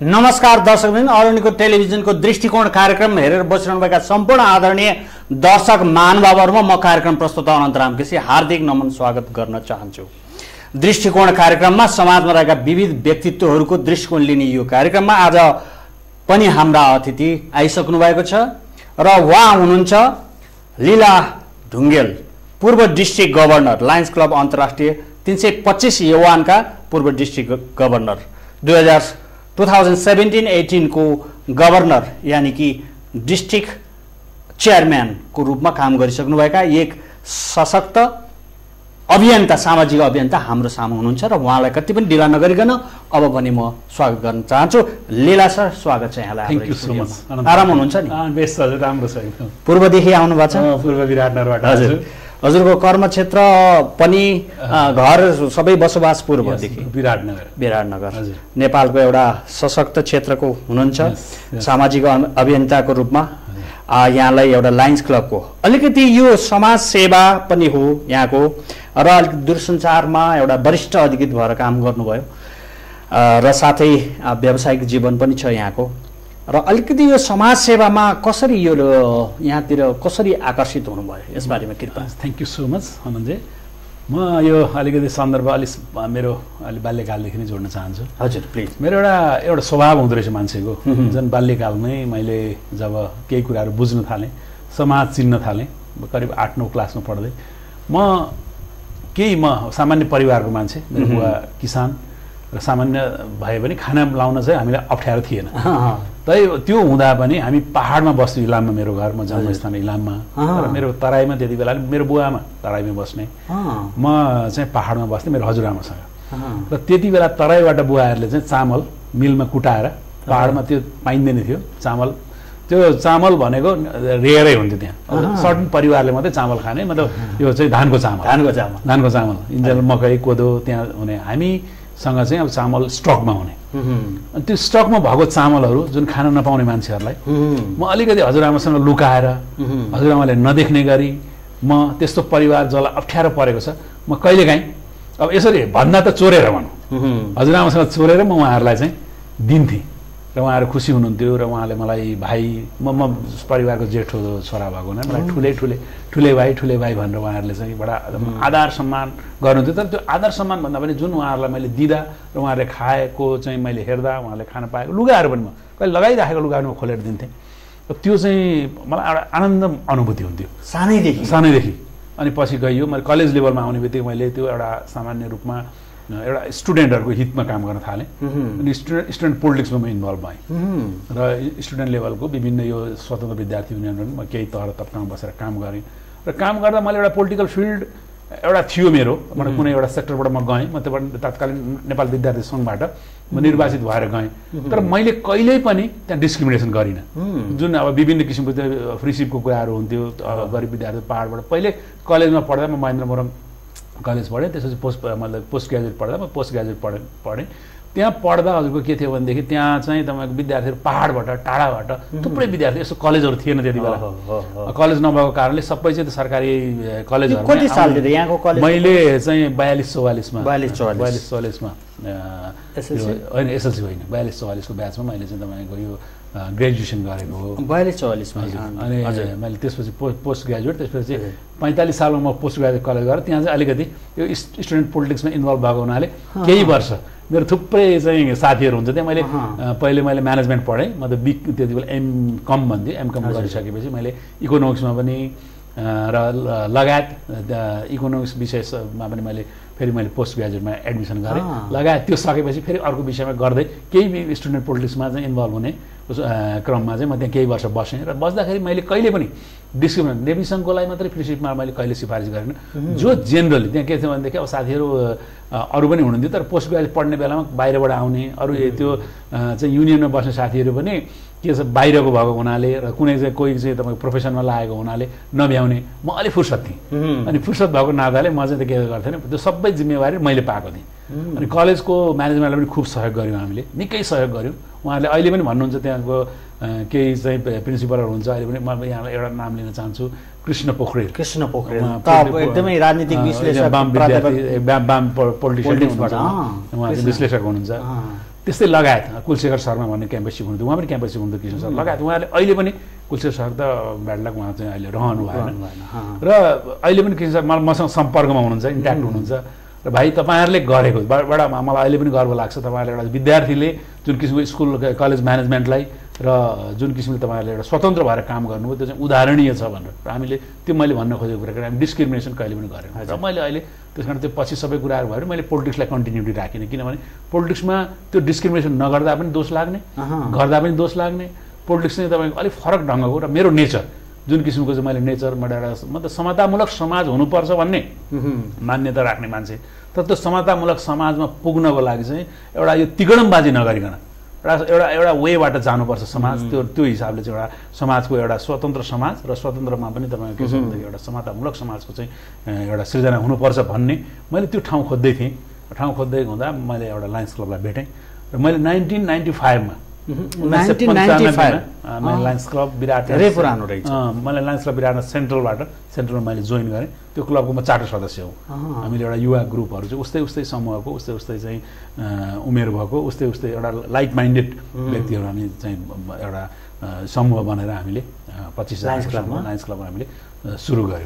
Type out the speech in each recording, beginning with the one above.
नमस्कार दर्शकवृन्द, अरुणीको टेलिभिजनको दृष्टिकोण कार्यक्रम हेरेर बसिरहनुभएका सम्पूर्ण आदरणीय दर्शक महानुभावहरुमा म कार्यक्रम प्रस्तुता अनन्तराम केसी हार्दिक नमन स्वागत गर्न चाहन्छु। दृष्टिकोण कार्यक्रममा समाजमा रहेका विविध व्यक्तित्वहरूको दृष्टिकोण लिने यो कार्यक्रममा आज पनि हाम्रा अतिथि आइसक्नु भएको छ र उहाँ हुनुहुन्छ लीला ढुङ्गेल, पूर्व डिस्ट्रिक्ट गभर्नर, लायन्स क्लब अन्तर्राष्ट्रिय 325 युवानका पूर्व डिस्ट्रिक्ट गभर्नर, 2017-18 को गभर्नर यानी कि डिस्ट्रिक्ट चेयरम्यान को रूपमा काम गरिसक्नुभएका एक सशक्त अभियन्ता, सामाजिक अभियन्ता हाम्रो सामु हुनुहुन्छ र उहाँलाई कति पनि ढिला नगरिकन अब पनि म स्वागत गर्न चाहन्छु। लीला सर, स्वागत छ यहाँलाई। Thank you so much. आराम हुनुहुन्छ नि? बेस्ट हजुर, राम्रो छ एकदम। पूर्वदेखि आउनु भएको छ? पूर्व विराटनगरबाट। हजुरको कर्मक्षेत्र पनि घर सबै बसोबास पूर्वदेखि विराटनगर नेपालको एउटा सशक्त क्षेत्रको हुनुहुन्छ, सामाजिक अभियन्ताको रूपमा। यहाँलाई एउटा लायन्स क्लबको अलिकति यो समाज सेवा पनि हो यहाँको, र अलिक दूरसञ्चारमा एउटा वरिष्ठ अधिकृत भएर काम गर्नुभयो र साथै व्यावसायिक जीवन पनि छ यहाँको। र अलिकति यो समाज सेवामा कसरी यो यहाँतिर कसरी आकर्षित हुनुभयो यसबारेमा कृपया। Thank you so much Anandji. म यो अलिकति सन्दर्भ मेरो बाल्यकालदेखि नै जोड्न चाहन्छु। हजुर प्लिज। मेरो एउटा स्वभाव हुँदो रहेछ मान्छेको, जुन बाल्यकालमै मैले जब केही कुराहरू बुझ्न थालेँ, समाज चिन्न थालेँ, करिब 8-9 क्लासमा पढ्दै म सामान्य परिवारको मान्छे, मेरो बुवा किसान र सामान्य भए पनि खाना लाउन चाहिँ हामीलाई अप्ठ्यारो थिएन। त्यो हुँदा पनि हामी पहाडमा बस्थ्यौँ। इलाममा मेरो घर, म जन्मस्थान इलाममा, र मेरो तराईमा त्यति बेला मेरो बुवामा तराईमा बस्ने, म चाहिँ पहाडमा बस्थेँ मेरो हजुरआमासँग। र त्यति बेला तराईबाट बुवाहरूले चाहिँ चामल मिलमा कुटाएर, पहाडमा त्यो पाइँदैन थियो चामल, त्यो चामल भनेको रेयरै हुन्थ्यो त्यहाँ। सर्टन परिवारले मात्रै चामल खाने, मतलब यो चाहिँ धानको चामल इन्जेल मकै कोदो त्यहाँ हुने, हामीसँग चाहिँ अब चामल स्टकमा हुने। अनि त्यो स्टकमा भएको चामलहरू जुन खान नपाउने मान्छेहरूलाई म अलिकति हजुरआमासँग लुकाएर, हजुरआमाले नदेख्ने गरी, म त्यस्तो परिवार जसलाई अप्ठ्यारो परेको छ, म कहिलेकाहीँ अब यसरी भन्दा त चोरेर भनौँ, हजुरआमासँग चोरेर म उहाँहरूलाई चाहिँ दिन्थेँ र उहाँहरू खुसी हुनुहुन्थ्यो। र उहाँले मलाई भाइ, म परिवारको जेठो छोरा भएको हुनाले मलाई ठुले भाइ भनेर उहाँहरूले चाहिँ बडा आदर सम्मान गर्नुहुन्थ्यो। तर त्यो आदर सम्मान भन्दा पनि जुन उहाँहरूलाई मैले दिँदा र उहाँहरूले खाएको चाहिँ मैले हेर्दा, उहाँले खान पाएको लुगाहरू पनि म कहिले लगाइराखेको लुगाहरू म खोलेर दिन्थेँ। त्यो चाहिँ मलाई एउटा आनन्द अनुभूति हुन्थ्यो सानैदेखि। अनि पछि गइयो, मैले कलेज लेभलमा आउने बित्तिकै मैले त्यो एउटा सामान्य रूपमा एउटा स्टुडेन्टहरूको हितमा काम गर्न थालेँ। अनि स्टुडेन्ट पोलिटिक्समा म इन्भल्भ भएँ र स्टुडेन्ट लेभलको विभिन्न यो स्वतन्त्र विद्यार्थी युनियनहरू म केही तहर तबकामा बसेर काम गरेँ। र काम गर्दा मैले एउटा पोलिटिकल फिल्ड एउटा थियो मेरो, कुनै एउटा सेक्टरबाट म गएँ। म त्यहाँबाट तत्कालीन नेपाल विद्यार्थी सङ्घबाट म निर्वाचित भएर गएँ। तर मैले कहिल्यै पनि त्यहाँ डिस्क्रिमिनेसन गरिनँ। जुन अब विभिन्न किसिमको फ्रीसिपको कुराहरू हुन्थ्यो गरिब विद्यार्थी पहाडबाट। पहिले कलेजमा पढ्दा म महेन्द्र मोरङ कलेज पढेँ, त्यसपछि पोस्ट ग्रेजुएट पढ्दा म पोस्ट ग्रेजुएट पढेँ। त्यहाँ पढ्दा हजुरको के थियो भनेदेखि त्यहाँ चाहिँ तपाईँको विद्यार्थीहरू पहाडबाट टाढाबाट थुप्रै विद्यार्थी, यस्तो कलेजहरू थिएन त्यति बेला। कलेज नभएको कारणले सबै चाहिँ सरकारी कलेजहरू। कति साल थियो यहाँको कलेज? मैले चाहिँ 42-44मा होइन, एसएलसी होइन, 42-44 को ब्याचमा मैले चाहिँ तपाईँको यो ग्रेजुएसन गरेको हो। 42-44मा। अनि मैले त्यसपछि पोस्ट ग्रेजुएट, त्यसपछि 45 सालमा म पोस्ट ग्रेजुएट कलेज गरेँ। त्यहाँ चाहिँ अलिकति यो स्टुडेन्ट पोलिटिक्समा इन्भल्भ भएको हुनाले केही वर्ष मेरो थुप्रै चाहिँ साथीहरू हुन्छ त्यहाँ। मैले पहिले म्यानेजमेन्ट पढेँ, मतलब त्यति बेला एमकम भन्थ्यो। एमकम गरिसकेपछि मैले इकोनोमिक्समा पनि र लगायत इकोनोमिक्स विषयमा पनि मैले पोस्ट ग्रेजुएटमा एडमिसन गरेँ। लगायत त्यो सकेपछि फेरि अर्को विषयमा गर्दै केही स्टुडेन्ट पोलिटिक्समा चाहिँ इन्भल्भ हुने क्रममा चाहिँ म त्यहाँ केही वर्ष बसेँ। र बस्दाखेरि मैले कहिले पनि डिस्क्रिमिनेसन, नेभी सङ्घकोलाई मात्रै फ्रीसिपमा मैले कहिले सिफारिस गरिनँ। जो जेनरली त्यहाँ के थियो भनेदेखि अब साथीहरू अरू पनि हुनुहुन्थ्यो, तर पोस्ट ग्रेजुएट पढ्ने बेलामा बाहिरबाट आउने अरू त्यो चाहिँ युनियनमा बस्ने साथीहरू पनि के छ बाहिरको भएको हुनाले र कुनै चाहिँ कोही चाहिँ तपाईँको प्रोफेसनमा लागेको हुनाले नभ्याउने, म अलिक फुर्सद थिएँ। अनि फुर्सद भएको नाताले म चाहिँ के गर्थेँ, त्यो सबै जिम्मेवारी मैले पाएको थिएँ। अनि कलेजको म्यानेजमेन्टलाई पनि खुब सहयोग गऱ्यौँ, हामीले निकै सहयोग गऱ्यौँ। उहाँहरूले अहिले पनि भन्नुहुन्छ, त्यहाँको केही चाहिँ प्रिन्सिपलहरू हुन्छ, अहिले पनि म यहाँलाई एउटा नाम लिन चाहन्छु, कृष्ण पोखरेल एकदमै राजनीतिक विश्लेषक, वाम पोलिटिसियन, उहाँ विश्लेषक हुनुहुन्छ। त्यस्तै लगायत कुलशेखर शर्मा भन्ने क्याम्पस चिफ हुनुहुन्थ्यो, उहाँ पनि क्याम्पस चिफ हुनुहुन्थ्यो कृष्ण सर लगायत। उहाँले अहिले पनि कुलशेखर सर त ब्याडलक उहाँ चाहिँ अहिले रहनु भएन र अहिले पनि कृष्ण सर मसँग सम्पर्कमा हुनुहुन्छ, इन्ट्याक्ट हुनुहुन्छ र भाइ तपाईँहरूले गरेको बडा मलाई अहिले पनि गर्व लाग्छ। तपाईँहरूले एउटा विद्यार्थीले जुन किसिमको स्कुल कलेज म्यानेजमेन्टलाई र जुन किसिमले तपाईँहरूले एउटा स्वतन्त्र भएर काम गर्नुभयो त्यो चाहिँ उदाहरणीय छ भनेर र हामीले त्यो मैले भन्न खोजेको कुरा हामी डिस्क्रिमिनेसन कहिले पनि गरेनौँ र मैले अहिले त्यस कारण त्यो पछि सबै कुराहरू भयो मैले पोलिटिक्सलाई कन्टिन्युटी राखिनँ, किनभने पोलिटिक्समा त्यो डिस्क्रिमिनेसन नगर्दा पनि दोष लाग्ने, गर्दा पनि दोष लाग्ने। पोलिटिक्स चाहिँ तपाईँको अलिक फरक ढङ्गको र मेरो नेचर जुन किसिमको चाहिँ मैले नेचर मतलब समतामूलक समाज हुनुपर्छ भन्ने मान्यता राख्ने मान्छे, तर त्यो समतामूलक समाजमा पुग्नको लागि चाहिँ एउटा यो तिगडमबाजी नगरिकन एउटा वेबाट जानुपर्छ समाज। त्यो हिसाबले चाहिँ एउटा समाजको एउटा स्वतन्त्र समाज र स्वतन्त्रमा पनि तपाईँको के छ भन्दाखेरि एउटा समतामूलक समाजको चाहिँ एउटा सृजना हुनुपर्छ भन्ने मैले त्यो ठाउँ खोज्दै थिएँ। ठाउँ खोज्दै हुँदा मैले एउटा लायन्स क्लबलाई भेटेँ र मैले 1995मा 1995 मैले लायन्स क्लब विराट धेरै पुरानो रहेछ। मैले लायन्स क्लब विराट सेन्ट्रलमा मैले जोइन गरेँ। त्यो क्लबको म चार्टर सदस्य हो। हामीले एउटा युवा ग्रुपहरू चाहिँ उस्तै समूहको उस्तै चाहिँ उमेर भएको उस्तै एउटा लाइक माइन्डेड व्यक्तिहरू हामी चाहिँ एउटा समूह बनेर हामीले 25 लायन्स क्लबमा हामीले सुरु गऱ्यौँ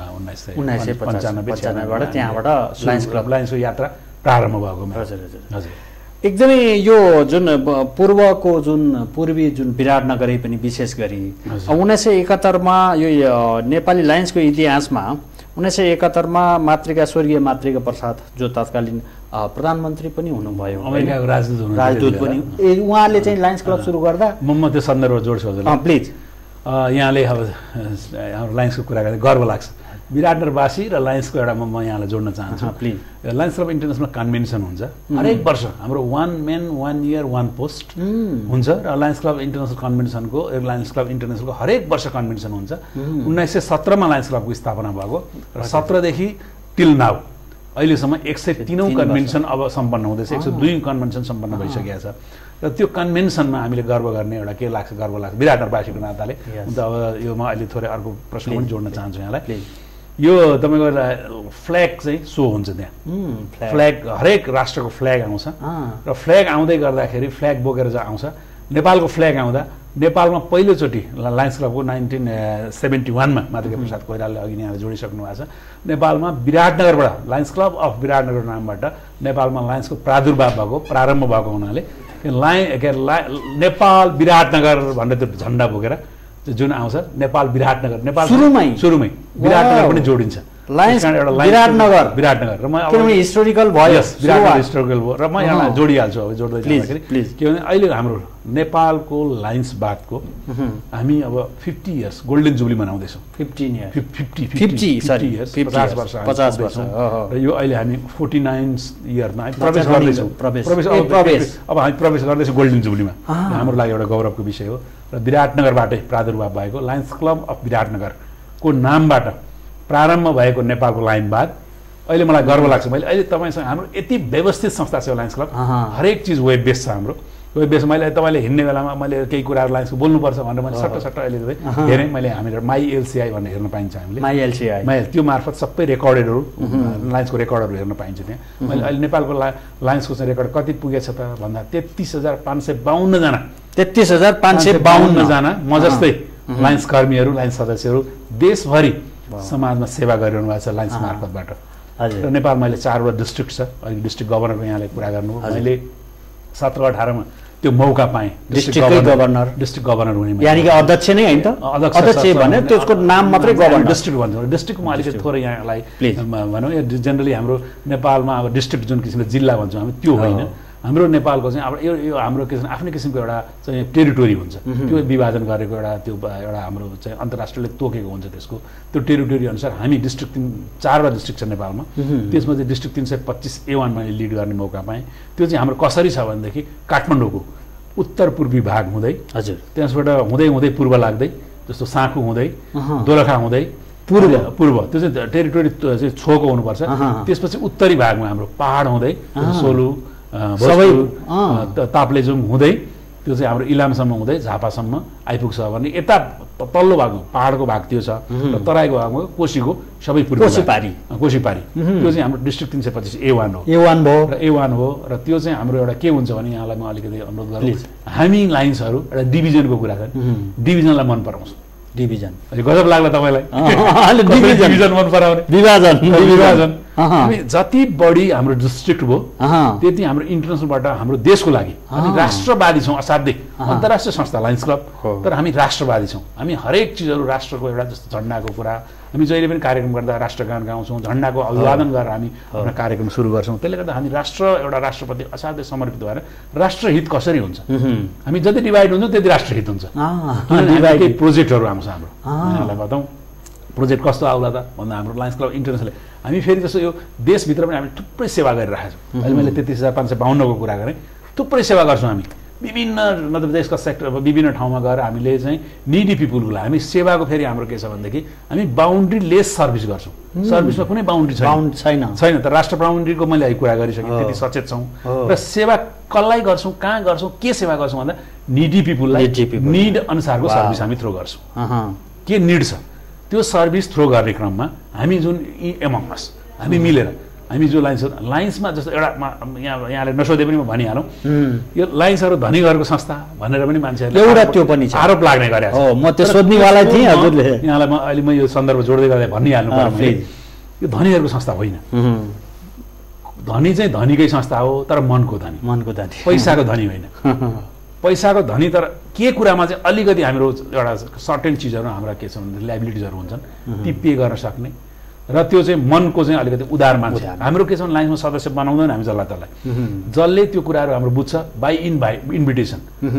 1995बाट त्यहाँबाट लायन्सको यात्रा प्रारम्भ भएको। हजुर एकदमै यो जुन पूर्वी जुन विराटनगरै पनि विशेष गरी 1971मा यो नेपाली लायन्सको इतिहासमा 1971मा स्वर्गीय मातृका प्रसाद जो तत्कालीन प्रधानमन्त्री पनि हुनुभयो, अमेरिकाको राजदूत पनि, उहाँले चाहिँ लायन्स क्लब सुरु गर्दा म त्यो सन्दर्भ जोड्छु हजुर प्लिज। यहाँले अब हाम्रो लायन्सको कुरा गर्दा गर्व लाग्छ। विराटनगरवासी र लायन्सको एउटा म यहाँलाई जोड्न चाहन्छु please. Lions club international convention हुन्छ हरेक वर्ष हाम्रो 1 man 1 year 1 post हुन्छ र लायन्स क्लब इन्टरनेसनलको हरेक वर्ष कन्भेन्सन हुन्छ। 1917मा लायन्स क्लबको स्थापना भएको र 17देखि टिल नाउ अहिलेसम्म 103औं कन्भेन्सन अब सम्पन्न हुँदैछ, 102 कन्भेन्सन सम्पन्न भइसकेको छ र त्यो कन्भेन्सनमा हामीले गर्व गर्ने एउटा के लाग्छ, गर्व लाग्छ विराटनगरवासीको नाताले। अन्त अब यो म अहिले थोरै अर्को प्रश्न पनि जोड्न चाहन्छु यहाँलाई। यो तपाईँको फ्ल्याग चाहिँ सो हुन्छ त्यहाँ, फ्ल्याग हरेक राष्ट्रको फ्ल्याग आउँछ र फ्ल्याग आउँदै गर्दाखेरि फ्ल्याग बोकेर चाहिँ आउँछ। नेपालको फ्ल्याग आउँदा नेपालमा पहिलोचोटि लायन्स क्लबको 1971मा मातृका प्रसाद कोइरालाले अघि यहाँले जोडिसक्नु भएको छ। नेपालमा विराटनगरबाट लायन्स क्लब अफ विराटनगर नामबाट नेपालमा लायन्सको प्रादुर्भाव भएको प्रारम्भ भएको हुनाले नेपाल विराटनगर भनेर त्यो झन्डा बोकेर जुन आउँछ नेपाल विराटनगर, नेपाल सुरुमै विराटनगर पनि जोडिन्छ विराटनगर र म हिस्टोरिकल भयो हिस्टोरिकल भयो र म यहाँ जोडिहाल्छु अब जोड्दै जाँदाखेरि के भने अहिले हाम्रो नेपालको लायन्सवादको हामी अब 50 इयर्स गोल्डन जुब्ली मनाउँदैछौँ। 50 वर्ष र यो अहिले हामी 49 इयरमा प्रवेश गर्दैछौँ। अब हामी प्रवेश गर्दैछौँ गोल्डन जुब्लीमा। हाम्रो लागि एउटा गौरवको विषय हो र विराटनगरबाटै प्रादुर्भाव भएको लायन्स क्लब अफ विराटनगरको नामबाट प्रारम्भ भएको नेपालको लायनवाद अहिले मलाई गर्व लाग्छ। मैले अहिले तपाईँसँग हाम्रो यति व्यवस्थित संस्था छ लायन्स क्लब, हरेक चिज वेब बेस छ हाम्रो। वेब बेस मैले तपाईँले हिँड्ने बेलामा मैले केही कुराहरू लायन्सको बोल्नुपर्छ भनेर मैले सट्ट अहिले हेरेँ। मैले हामीले MyLCI भनेर हेर्न पाइन्छ हामीले MyLCI त्यो मार्फत सबै रेकर्डेडहरू लायन्सको रेकर्डहरू हेर्न पाइन्छ त्यहाँ। मैले अहिले नेपालको लायन्सको चाहिँ रेकर्ड कति पुगेछ त भन्दा 33,552 जना 33,552 जना म जस्तै लायन्स कर्मीहरू लायन्स सदस्यहरू देशभरि समाजमा सेवा गरिरहनु भएको छ लायन्स मार्फतबाट। र नेपालमा अहिले 4वटा डिस्ट्रिक्ट छ। अहिले डिस्ट्रिक्ट गभर्नरको यहाँले कुरा गर्नुभयो, मैले 17-18मा त्यो मौका पाएँ डिस्ट्रिक्ट गभर्नर हुने, यानी कि अध्यक्ष नै हैन त, अध्यक्ष भने त्यसको नाम मात्रै गभर्नर डिस्ट्रिक्ट भन्छ। डिस्ट्रिक्टमा अलिकति थोरै यहाँलाई भनौँ जेनरली हाम्रो नेपालमा अब डिस्ट्रिक्ट जुन किसिमले जिल्ला भन्छौँ हामी त्यो होइन। हाम्रो नेपालको चाहिँ अब यो हाम्रो के आफ्नै किसिमको एउटा चाहिँ टेरिटोरी हुन्छ, त्यो विभाजन गरेको एउटा हाम्रो चाहिँ अन्तर्राष्ट्रियले तोकेको हुन्छ। त्यसको त्यो टेरिटोरी अनुसार हामी डिस्ट्रिक्ट 4वटा डिस्ट्रिक्ट छ नेपालमा, त्यसमा चाहिँ डिस्ट्रिक्ट 325A1 मैले लिड गर्ने मौका पाएँ। त्यो चाहिँ हाम्रो कसरी छ भनेदेखि काठमाडौँको उत्तर पूर्वी भाग हुँदै हजुर त्यसबाट हुँदै पूर्व लाग्दै जस्तो साँखु हुँदै दोलखा हुँदै पूर्व त्यो चाहिँ टेरिटोरी चाहिँ छोको हुनुपर्छ। त्यसपछि उत्तरी भागमा हाम्रो पहाड हुँदै सोलु सबै ताप्लेजुङ हुँदै त्यो चाहिँ हाम्रो इलामसम्म हुँदै झापासम्म आइपुग्छ भने यता तल्लो भागमा पहाडको भाग त्यो छ र तराईको भागमा कोशीको सबै पूर्व कोशीपारी त्यो चाहिँ हाम्रो डिस्ट्रिक्ट 325 A1 हो र A1 हो र त्यो चाहिँ हाम्रो एउटा के हुन्छ भने यहाँलाई म अलिकति अनुरोध गरौँ हामी लाइन्सहरू एउटा डिभिजनको कुरा छ डिभिजनलाई मन पराउँछौँ डिभिजन गजब लाग्ला तपाईलाई डिभिजन मन पराउने विभाजन हामी जति बढी हाम्रो डिस्ट्रिक्ट भयो त्यति हाम्रो इन्टरनेसनलबाट हाम्रो देशको लागि हामी राष्ट्रवादी छौँ असाध्यै अन्तर्राष्ट्रिय संस्था लायन्स क्लब तर हामी राष्ट्रवादी छौँ हामी हरेक चिजहरू राष्ट्रको एउटा जस्तो झन्डाको कुरा हामी जहिले पनि कार्यक्रम गर्दा राष्ट्रगान गाउँछौँ झन्डाको अभिवादन गरेर हामी आफ्नो कार्यक्रम सुरु गर्छौँ त्यसले गर्दा हामी एउटा राष्ट्रप्रति असाध्यै समर्पित भएर राष्ट्रहित कसरी हुन्छ हामी जति डिभाइड हुन्छौँ त्यति राष्ट्रहित हुन्छ केही प्रोजेक्टहरू आउँछ हाम्रो यहाँलाई बताउँ प्रोजेक्ट कस्तो आउला त भन्दा हाम्रो लायन्स क्लब इन्टरनेसनल हामी फेरि जस्तो यो देशभित्र पनि हामी थुप्रै सेवा गरिरहेको छौँ अहिले मैले 33,552 को कुरा गरेँ थुप्रै सेवा गर्छौँ हामी विभिन्न मतलब देशका सेक्टर विभिन्न ठाउँमा गएर हामीले चाहिँ निडी पिपुलको लागि हामी सेवाको फेरि हाम्रो के छ भनेदेखि हामी बााउन्ड्री लेस सर्भिस गर्छौँ सर्भिसमा कुनै बााउन्ड्री छैन तर राष्ट्र बााउन्ड्रीको मैले अहिले कुरा गरिसकेँ त्यति सचेत छौँ र सेवा कसलाई गर्छौँ कहाँ गर्छौँ के सेवा गर्छौँ भन्दा निडी पिपुललाई निड अनुसारको सर्भिस हामी थ्रो गर्छौँ के निड छ त्यो सर्भिस थ्रो गर्ने क्रममा हामी जुन एमङ अस हामी मिलेर हामी जो लाइन्समा जस्तो एउटा यहाँले नसोधे पनि म भनिहालौँ यो लाइन्सहरू धनी घरको संस्था भनेर पनि मान्छेहरूले एउटा त्यो पनि आरोप लाग्ने गरेको छ म त्यो सोध्नेवाला थिएँ हजुरले यहाँलाई म अहिले म यो सन्दर्भ जोड्दै गर्दै भनिहाल्नु पर्यो यो धनीहरूको संस्था होइन धनी चाहिँ धनीकै संस्था हो तर मनको धनी पैसाको धनी होइन पैसाको धनी तर के कुरामा चाहिँ अलिकति हाम्रो एउटा सर्टेन चिजहरू हाम्रा के छ भने लाइबिलिटिजहरू हुन्छन् ती पे गर्न सक्ने र त्यो चाहिँ मनको चाहिँ अलिकति उदार मान्छे हाम्रो के छ भने लाइन्समा सदस्य बनाउँदैन हामी जसले त्यो कुराहरू हाम्रो बुझ्छ बाई इन्भिटेसन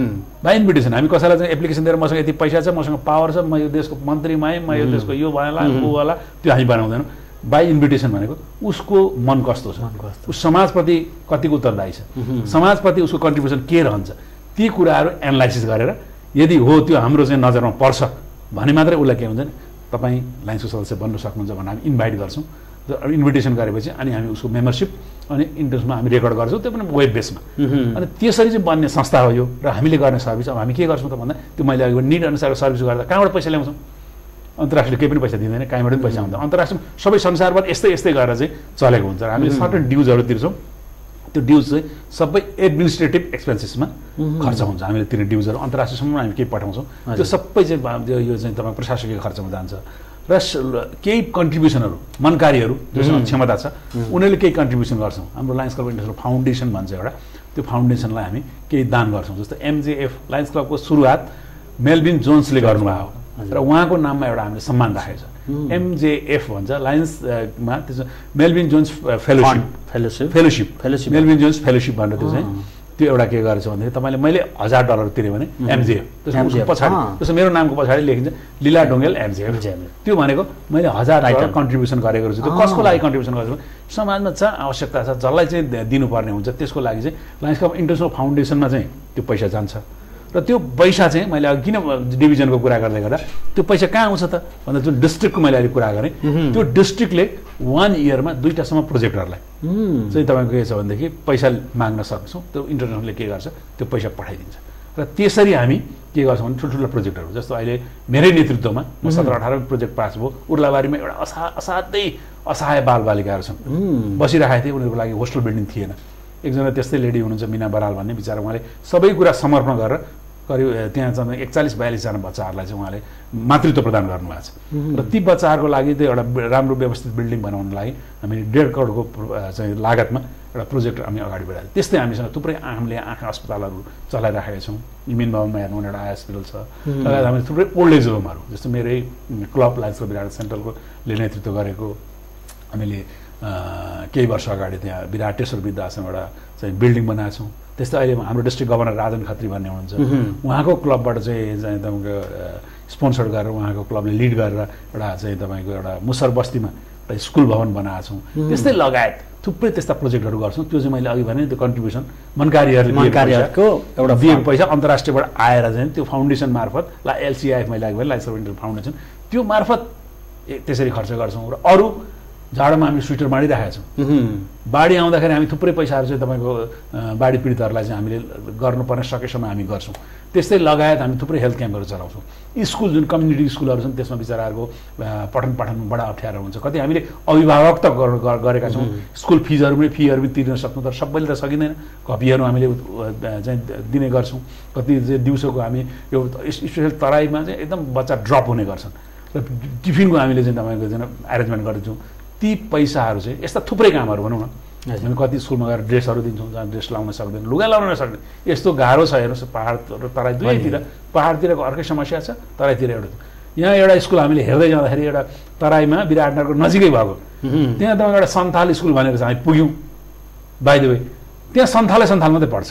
हामी कसैलाई चाहिँ एप्लिकेसन दिएर मसँग यति पैसा छ मसँग पावर छ म यो देशको मन्त्री माएँ म यो देशको यो भएला ऊ होला त्यो हामी बनाउँदैनौँ बाई इन्भिटेसन भनेको उसको मन कस्तो छ उस समाजप्रति कतिको उत्तरदायी छ समाजप्रति उसको कन्ट्रिब्युसन के रहन्छ ती कुराहरू एनालाइसिस गरेर यदि हो त्यो हाम्रो चाहिँ नजरमा पर्छ भने मात्रै उसलाई के हुन्छ नि तपाईँ लाइन्सको सदस्य बन्न सक्नुहुन्छ भनेर हामी इन्भाइट गर्छौँ र इन्भिटेसन गरेपछि अनि हामी उसको मेम्बरसिप अनि इन्ट्रेस्टमा हामी रेकर्ड गर्छौँ त्यो पनि वेब बेसमा अनि त्यसरी चाहिँ बन्ने संस्था हो यो र हामीले गर्ने सर्भिस अब हामी के गर्छौँ त भन्दा त्यो मैले अघि निड अनुसारको सर्भिस गर्दा कहाँबाट पैसा ल्याउँछौँ अन्तर्राष्ट्रिय केही पनि पैसा दिँदैन कहीँबाट पनि पैसा आउँदैन अन्तर्राष्ट्रिय सबै संसारभर यस्तै गरेर चाहिँ चलेको हुन्छ र हामीले सर्टेन ड्युजहरू तिर्छौँ त्यो ड्युज चाहिँ सबै एडमिनिस्ट्रेटिभ एक्सपेन्सेसमा खर्च हुन्छ हामीले तिर्ने ड्युजहरू अन्तर्राष्ट्रियसम्म हामी केही पठाउँछौँ त्यो सबै चाहिँ यो चाहिँ तपाईँ प्रशासकीय खर्चमा जान्छ र केही कन्ट्रिब्युसनहरू मनकारीहरू जोसँग क्षमता छ उनीहरूले केही कन्ट्रिब्युसन गर्छौँ हाम्रो लायन्स क्लब इन्टरनेसनल फाउन्डेसन भन्छ एउटा त्यो फाउन्डेसनलाई हामी केही दान गर्छौँ जस्तो MJF लायन्स क्लबको सुरुवात मेल्भिन जोन्सले गर्नुभएको हो र उहाँको नाममा एउटा हामीले सम्मान राखेको छ MJF भन्छ लायन्समा त्यसो Melvin Jones fellowship Melvin Jones fellowship भनेर त्यो चाहिँ त्यो एउटा के गरेछ भन्दाखेरि तपाईँले मैले $1000 तिरेँ भने MJF त्यसको पछाडि त्यसो मेरो नामको पछाडि लेखिन्छ लीला ढुङ्गेल MJF त्यो भनेको मैले $1000 कन्ट्रिब्युसन गरेको छु त्यो कसको लागि कन्ट्रिब्युसन गरेको समाजमा जहाँ आवश्यकता छ जसलाई चाहिँ दिनुपर्ने हुन्छ त्यसको लागि चाहिँ लायन्स क्लब इन्टरनेसनल फाउन्डेसनमा चाहिँ त्यो पैसा जान्छ र त्यो पैसा चाहिँ मैले अघि किन डिभिजनको कुरा गर्दै गर्दा त्यो पैसा कहाँ आउँछ त भन्दा जुन डिस्ट्रिक्टको मैले अहिले कुरा गरेँ त्यो डिस्ट्रिक्टले 1 इयरमा 2टासम्म प्रोजेक्टहरूलाई चाहिँ तपाईँको के छ भनेदेखि पैसा माग्न सक्छौँ त्यो इन्टरनेसनलले के गर्छ त्यो पैसा पठाइदिन्छ र त्यसरी हामी के गर्छौँ भने ठुल्ठुलो प्रोजेक्टहरू जस्तो अहिले मेरै नेतृत्वमा म 17-18 प्रोजेक्ट पास भयो उर्लाबारीमा एउटा असाध्यै असहाय बालबालिकाहरू छन् बसिरहेको थिए उनीहरूको लागि होस्टेल बिल्डिङ थिएन एकजना त्यस्तै लेडी हुनुहुन्छ मिना बराल भन्ने बिचरा उहाँले सबै कुरा समर्पण गरेर करिब त्यहाँ चाहिँ 41-42 जना बच्चाहरूलाई चाहिँ उहाँले मातृत्व प्रदान गर्नुभएको छ र ती बच्चाहरूको लागि त्यो एउटा राम्रो व्यवस्थित बिल्डिङ बनाउनको लागि हामीले 1.5 करोडको चाहिँ लागतमा एउटा प्रोजेक्ट हामी अगाडि बढाएको थियौँ त्यस्तै हामीसँग थुप्रै हामीले आँखा अस्पतालहरू चलाइराखेका छौँ युमेन भवनमा हेर्नु भने एउटा आइ हस्पिटल छ लगायत हामीले थुप्रै ओल्ड एज होमहरू जस्तो मेरै क्लब लायन्स क्लब विराट सेन्ट्रलले नेतृत्व गरेको हामीले केही वर्ष अगाडि त्यहाँ विराटेश्वर वृद्धाश्रम एउटा चाहिँ बिल्डिङ बनाएको छौँ त्यस्तै अहिले हाम्रो डिस्ट्रिक्ट गभर्नर राजन खत्री भन्ने हुनुहुन्छ उहाँको क्लबबाट चाहिँ तपाईँको स्पोन्सर गरेर उहाँको क्लबले लिड गरेर एउटा चाहिँ तपाईँको एउटा मुसर बस्तीमा एउटा स्कुल भवन बनाएको छौँ त्यस्तै लगायत थुप्रै त्यस्ता प्रोजेक्टहरू गर्छौँ त्यो चाहिँ मैले अघि भने त्यो कन्ट्रिब्युसन मनकारीहरूको एउटा दिएको पैसा अन्तर्राष्ट्रियबाट आएर चाहिँ त्यो फाउन्डेसन मार्फत LCIF मैले अघि भने लायन्स क्लब इन्टरनेसनल फाउन्डेसन त्यो मार्फत त्यसरी खर्च गर्छौँ र अरू जाडोमा हामी स्वेटर बाँडिरहेका छौँ। बाढी आउँदाखेरि हामी थुप्रै पैसाहरू चाहिँ तपाईँको बाढी पीडितहरूलाई चाहिँ हामीले गर्नुपर्ने सकेसम्म हामी गर्छौँ। त्यस्तै लगायत हामी थुप्रै हेल्थ क्याम्पहरू चलाउँछौँ। स्कुल जुन कम्युनिटी स्कुलहरू छन् त्यसमा बिचराहरूको पठन पाठनमा बडा अप्ठ्यारो हुन्छ। कति हामीले अभिभावक त गरेका छौँ, स्कुल फिजहरू पनि तिर्न सक्नु, तर सबैले त सकिँदैन। कपीहरू हामीले चाहिँ दिने गर्छौँ। कति चाहिँ दिउँसोको हामी यो स्पेसल तराईमा चाहिँ एकदम बच्चा ड्रप हुने गर्छन् र टिफिनको हामीले चाहिँ तपाईँको चाहिँ एरेन्जमेन्ट गर्छौँ। ती पैसाहरू चाहिँ यस्ता थुप्रै कामहरू भनौँ न, हामी कति स्कुलमा गएर ड्रेसहरू दिन्छौँ जहाँ ड्रेस लाउन सक्दैन, लुगा लाउन नसक्दैन। यस्तो गाह्रो छ हेर्नुहोस्, पाहाड र तराई दुवैतिर। पाहाडतिरको अर्कै समस्या छ, तराईतिर एउटा। यहाँ एउटा स्कुल हामीले हेर्दै जाँदाखेरि एउटा तराईमा विराटनगरको नजिकै भएको त्यहाँ तपाईँको एउटा सन्थाल स्कुल भनेको छ, हामी पुग्यौँ। बाइ द वे त्यहाँ सन्थाल मात्रै पढ्छ।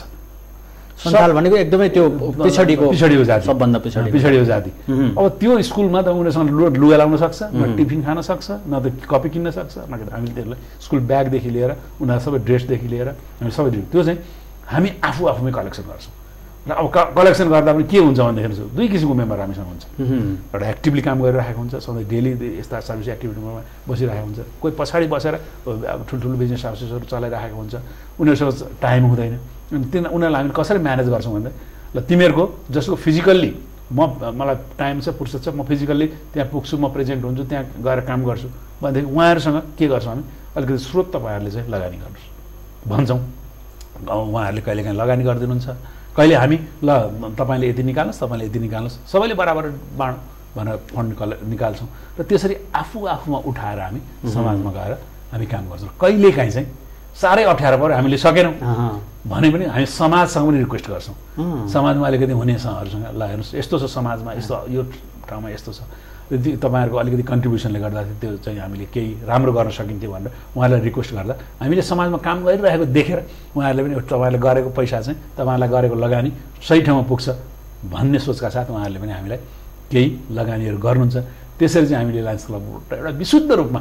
सन्थाल भनेको एकदमै त्यो पिछडिएको जाति, सबभन्दा पिछडिएको जाति। अब त्यो स्कुलमा त उनीहरूसँग लुगा लाउन सक्छ, न टिफिन खान सक्छ, न त कपी किन्न सक्छ, न हामीले त्यसलाई स्कुल ब्यागदेखि लिएर उनीहरू सबै ड्रेसदेखि लिएर हामी सबै दिन्छौँ। त्यो चाहिँ हामी आफूमै कलेक्सन गर्छौँ। र अब कलेक्सन गर्दा पनि के हुन्छ भन्दाखेरि दुई किसिमको मेम्बर हामीसँग हुन्छ। एउटा एक्टिभली काम गरिरहेको हुन्छ, सधैँ डेली यस्ता सर्भिस एक्टिभिटीमा बसिरहेको हुन्छ। कोही पछाडि बसेर अब ठुल्ठुलो बिजनेस हाउसेसहरू चलाइरहेको हुन्छ, उनीहरूसँग टाइम हुँदैन। अनि उनीहरूलाई हामी कसरी म्यानेज गर्छौँ भन्दा ल तिमीहरूको जसको फिजिकल्ली मलाई टाइम छ, फुर्सद छ, म फिजिकल्ली त्यहाँ पुग्छु, म प्रेजेन्ट हुन्छु, त्यहाँ गएर काम गर्छु भनेदेखि उहाँहरूसँग के गर्छौँ हामी, अलिकति स्रोत तपाईँहरूले चाहिँ लगानी गर्नुहोस् भन्छौँ। उहाँहरूले कहिलेकाहीँ लगानी गरिदिनुहुन्छ, कहिले हामी ल तपाईँले यति निकाल्नुहोस्, तपाईँले यति निकाल्नुहोस्, सबैले बराबर बाँड भनेर फन्ड निकाल्छौँ। र त्यसरी आफूमा उठाएर हामी समाजमा गएर हामी काम गर्छौँ। कहिलेकाहीँ चाहिँ साह्रै अप्ठ्यारो पऱ्यो, हामीले सकेनौँ भने पनि हामी समाजसँग पनि रिक्वेस्ट गर्छौँ। समाजमा अलिकति हुनेसँगहरूसँग ल हेर्नुहोस् यस्तो छ समाजमा, यस्तो यो ठाउँमा यस्तो छ, तपाईँहरूको अलिकति कन्ट्रिब्युसनले गर्दाखेरि त्यो चाहिँ हामीले केही राम्रो गर्न सकिन्थ्यो भनेर उहाँहरूलाई रिक्वेस्ट गर्दा हामीले समाजमा काम गरिरहेको देखेर उहाँहरूले पनि तपाईँहरूले गरेको पैसा चाहिँ तपाईँहरूलाई गरेको लगानी सही ठाउँमा पुग्छ भन्ने सोचका साथ उहाँहरूले पनि हामीलाई केही लगानीहरू गर्नुहुन्छ। त्यसरी चाहिँ हामीले लायन्स क्लबबाट एउटा विशुद्ध रूपमा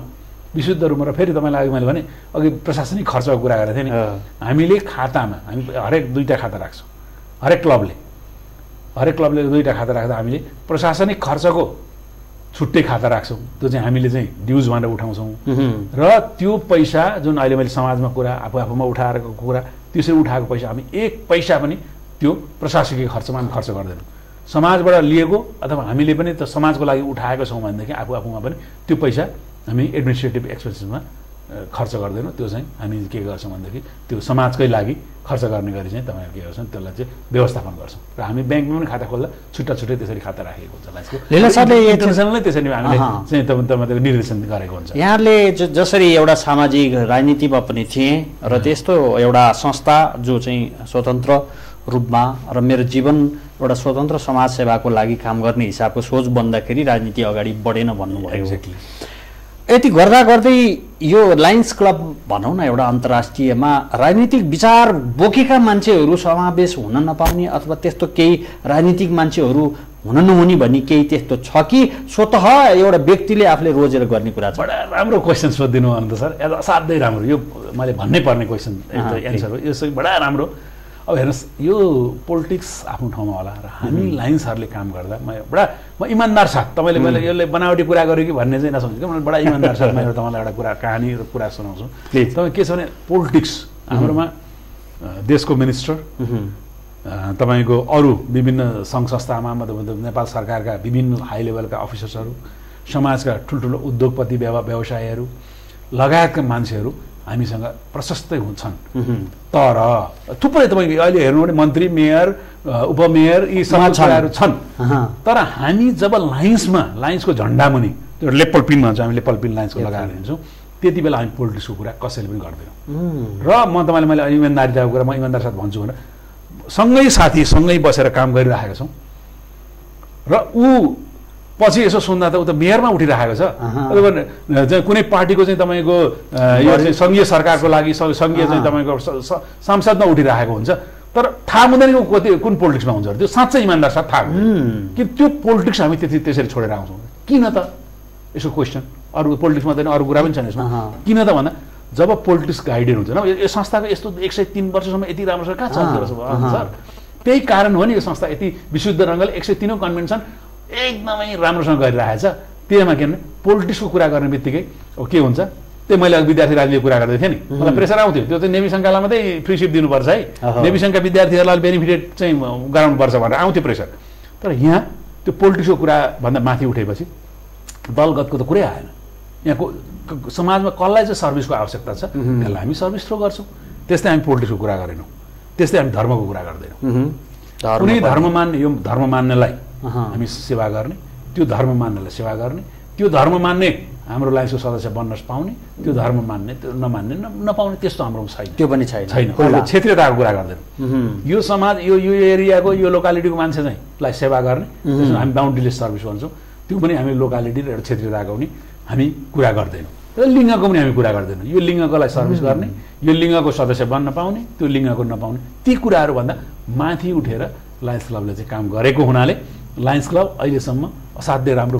र फेरि तपाईँलाई मैले भने अघि प्रशासनिक खर्चको कुरा गरेको थिएँ नि, हामीले खातामा हामी हरेक 2टा खाता राख्छौँ। हरेक क्लबले 2टा खाता राख्दा हामीले प्रशासनिक खर्चको छुट्टै खाता राख्छौँ। त्यो चाहिँ हामीले चाहिँ ड्युज भनेर उठाउँछौँ। र त्यो पैसा जुन अहिले मैले समाजमा कुरा आफूमा उठाएको कुरा त्यसरी उठाएको पैसा हामी एक पैसा पनि त्यो प्रशासकीय खर्चमा हामी खर्च गर्दैनौँ। समाजबाट लिएको अथवा हामीले पनि त समाजको लागि उठाएको छौँ भनेदेखि आफूमा पनि त्यो पैसा हामी एडमिनिस्ट्रेटिभ एक्सपेन्सेसमा खर्च गर्दैनौँ। त्यो चाहिँ हामी के गर्छौँ भनेदेखि त्यो समाजकै लागि खर्च गर्ने गरी चाहिँ तपाईँहरू के गर्छन् त्यसलाई चाहिँ व्यवस्थापन गर्छौँ। र हामी ब्याङ्कमा पनि खाता खोल्दा छुट्टा त्यसरी खाता राखेको हुन्छ। त्यसरी हामीले चाहिँ तपाईँको निर्देशन गरेको हुन्छ। यहाँले जसरी एउटा सामाजिक राजनीतिमा पनि थिएँ र त्यस्तो एउटा संस्था जो चाहिँ स्वतन्त्र रूपमा र मेरो जीवन एउटा स्वतन्त्र समाजसेवाको लागि काम गर्ने हिसाबको सोच बन्दाखेरि राजनीति अगाडि बढेन भन्नुभयो। एक्ज्याक्टली। यति गर्दा गर्दै यो लायन्स क्लब भनौँ न एउटा अन्तर्राष्ट्रियमा राजनीतिक विचार बोकेका मान्छेहरू समावेश हुन नपाउने अथवा त्यस्तो केही राजनीतिक मान्छेहरू हुन नहुने भन्ने केही त्यस्तो छ कि स्वतः एउटा व्यक्तिले आफूले रोजेर गर्ने कुरा छ? बडा राम्रो क्वेसन सोधिदिनु अन्त सर, असाध्यै राम्रो। यो मैले भन्नै पर्ने क्वेसन एन्सर हो, यो चाहिँ बडा राम्रो। अब हेर्नुहोस् यो पोलिटिक्स आफ्नो ठाउँमा होला र हामी लायन्सहरूले काम गर्दा म इमान्दार साथ तपाईँले मैले यसले बनावटी कुरा गरेँ कि भन्ने चाहिँ नसम्झिनु कि मैले बडा इमान्दार साथ मैले तपाईँलाई एउटा कुरा कहानी र कुरा सुनाउँछु। तपाईँ के छ भने पोलिटिक्स हाम्रोमा देशको मिनिस्टर, तपाईँको अरू विभिन्न सङ्घ संस्थामा मतलब नेपाल सरकारका विभिन्न हाई लेभलका अफिसर्सहरू, समाजका ठुल्ठुलो उद्योगपति व्यवसायीहरू लगायतका मान्छेहरू हामीसँग प्रशस्तै हुन्छन्। तर थुप्रै तपाईँको अहिले हेर्नु भने मन्त्री, मेयर, उपमेयर यी समाजहरू छन्। तर हामी जब लायन्सको झन्डा मुनि त्यो लेप्पल पिन भन्छ, हामी लेप्पल पिन लायन्सको लगाएर हिँड्छौँ, त्यति बेला हामी पोलिटिक्सको कुरा कसैले पनि गर्दैनौँ। र तपाईँलाई मैले इमान्दारिताको कुरा म इमान्दार साथ भन्छु भनेर सँगै बसेर काम गरिरहेका छौँ र ऊ पछि यसो सुन्दा त ऊ त मेयरमा उठिरहेको छ। कुनै पार्टीको चाहिँ तपाईँको यो चाहिँ सङ्घीय सरकारको लागि सङ्घीय चाहिँ तपाईँको सांसदमा उठिरहेको हुन्छ, तर थाहा हुँदैन कि कुन पोलिटिक्समा हुन्छ। त्यो साँच्चै इमान्दार साथ थाहा कि त्यो पोलिटिक्स हामी त्यसरी छोडेर आउँछौँ। किन त यसो क्वेसन, अरू पोलिटिक्स मात्रै अरू कुरा पनि छैन यसमा। किन त भन्दा जब पोलिटिक्स गाइडेड हुन्छ न, यो संस्थाको यस्तो 103 वर्षसम्म यति राम्रोसँग कहाँ चल्दो रहेछ सर? त्यही कारण हो नि यो संस्था यति विशुद्ध रङ्गले 103औं कन्भेन्सन एकदमै राम्रोसँग गरिरहेछ। त्यसमा के भने पोलिटिक्सको कुरा गर्ने बित्तिकै के हुन्छ, त्यही मैले विद्यार्थी राज्यले कुरा गर्दै थिएँ नि, मलाई प्रेसर आउँथ्यो त्यो चाहिँ नेभी सङ्घकालाई मात्रै फ्री सिट दिनुपर्छ है, नेभी सङ्घका विद्यार्थीहरूलाई बेनिफिटेड चाहिँ गराउनुपर्छ भनेर आउँथ्यो प्रेसर। तर यहाँ त्यो पोलिटिक्सको कुरा भन्दा माथि उठेपछि दलगतको त कुरै आएन। यहाँको समाजमा कसलाई चाहिँ सर्भिसको आवश्यकता छ त्यसलाई हामी सर्भिस थ्रो गर्छौँ, त्यस्तै हामी पोलिटिक्सको कुरा गरेनौँ, त्यस्तै हामी धर्मको कुरा गर्दैनौँ। कुनै धर्म मान्ने यो धर्म मान्नेलाई हामी सेवा गर्ने, त्यो धर्म मान्नेलाई सेवा गर्ने, त्यो धर्म मान्ने हाम्रो लाइन्सको सदस्य बन्न पाउने, त्यो धर्म मान्ने त्यो नमान्ने नपाउने त्यस्तो हाम्रो छैन, त्यो पनि छैन। क्षेत्रीयताको कुरा गर्दैनौँ। यो समाज यो एरियाको यो लोकालिटीको मान्छे चाहिँ लाई सेवा गर्ने त्यसमा हामी बााउन्ड्रीलेस सर्भिस भन्छौँ, त्यो पनि हामी लोकालिटी र एउटा क्षेत्रीयताको पनि हामी कुरा गर्दैनौँ। र लिङ्गको पनि हामी कुरा गर्दैनौँ, यो लिङ्गकोलाई सर्भिस गर्ने, यो लिङ्गको सदस्य बन्न पाउने, त्यो लिङ्गको नपाउने, ती कुराहरूभन्दा माथि उठेर लायन्स क्लबले चाहिँ काम गरेको हुनाले लायन्स क्लब अहिलेसम्म असाध्यै राम्रो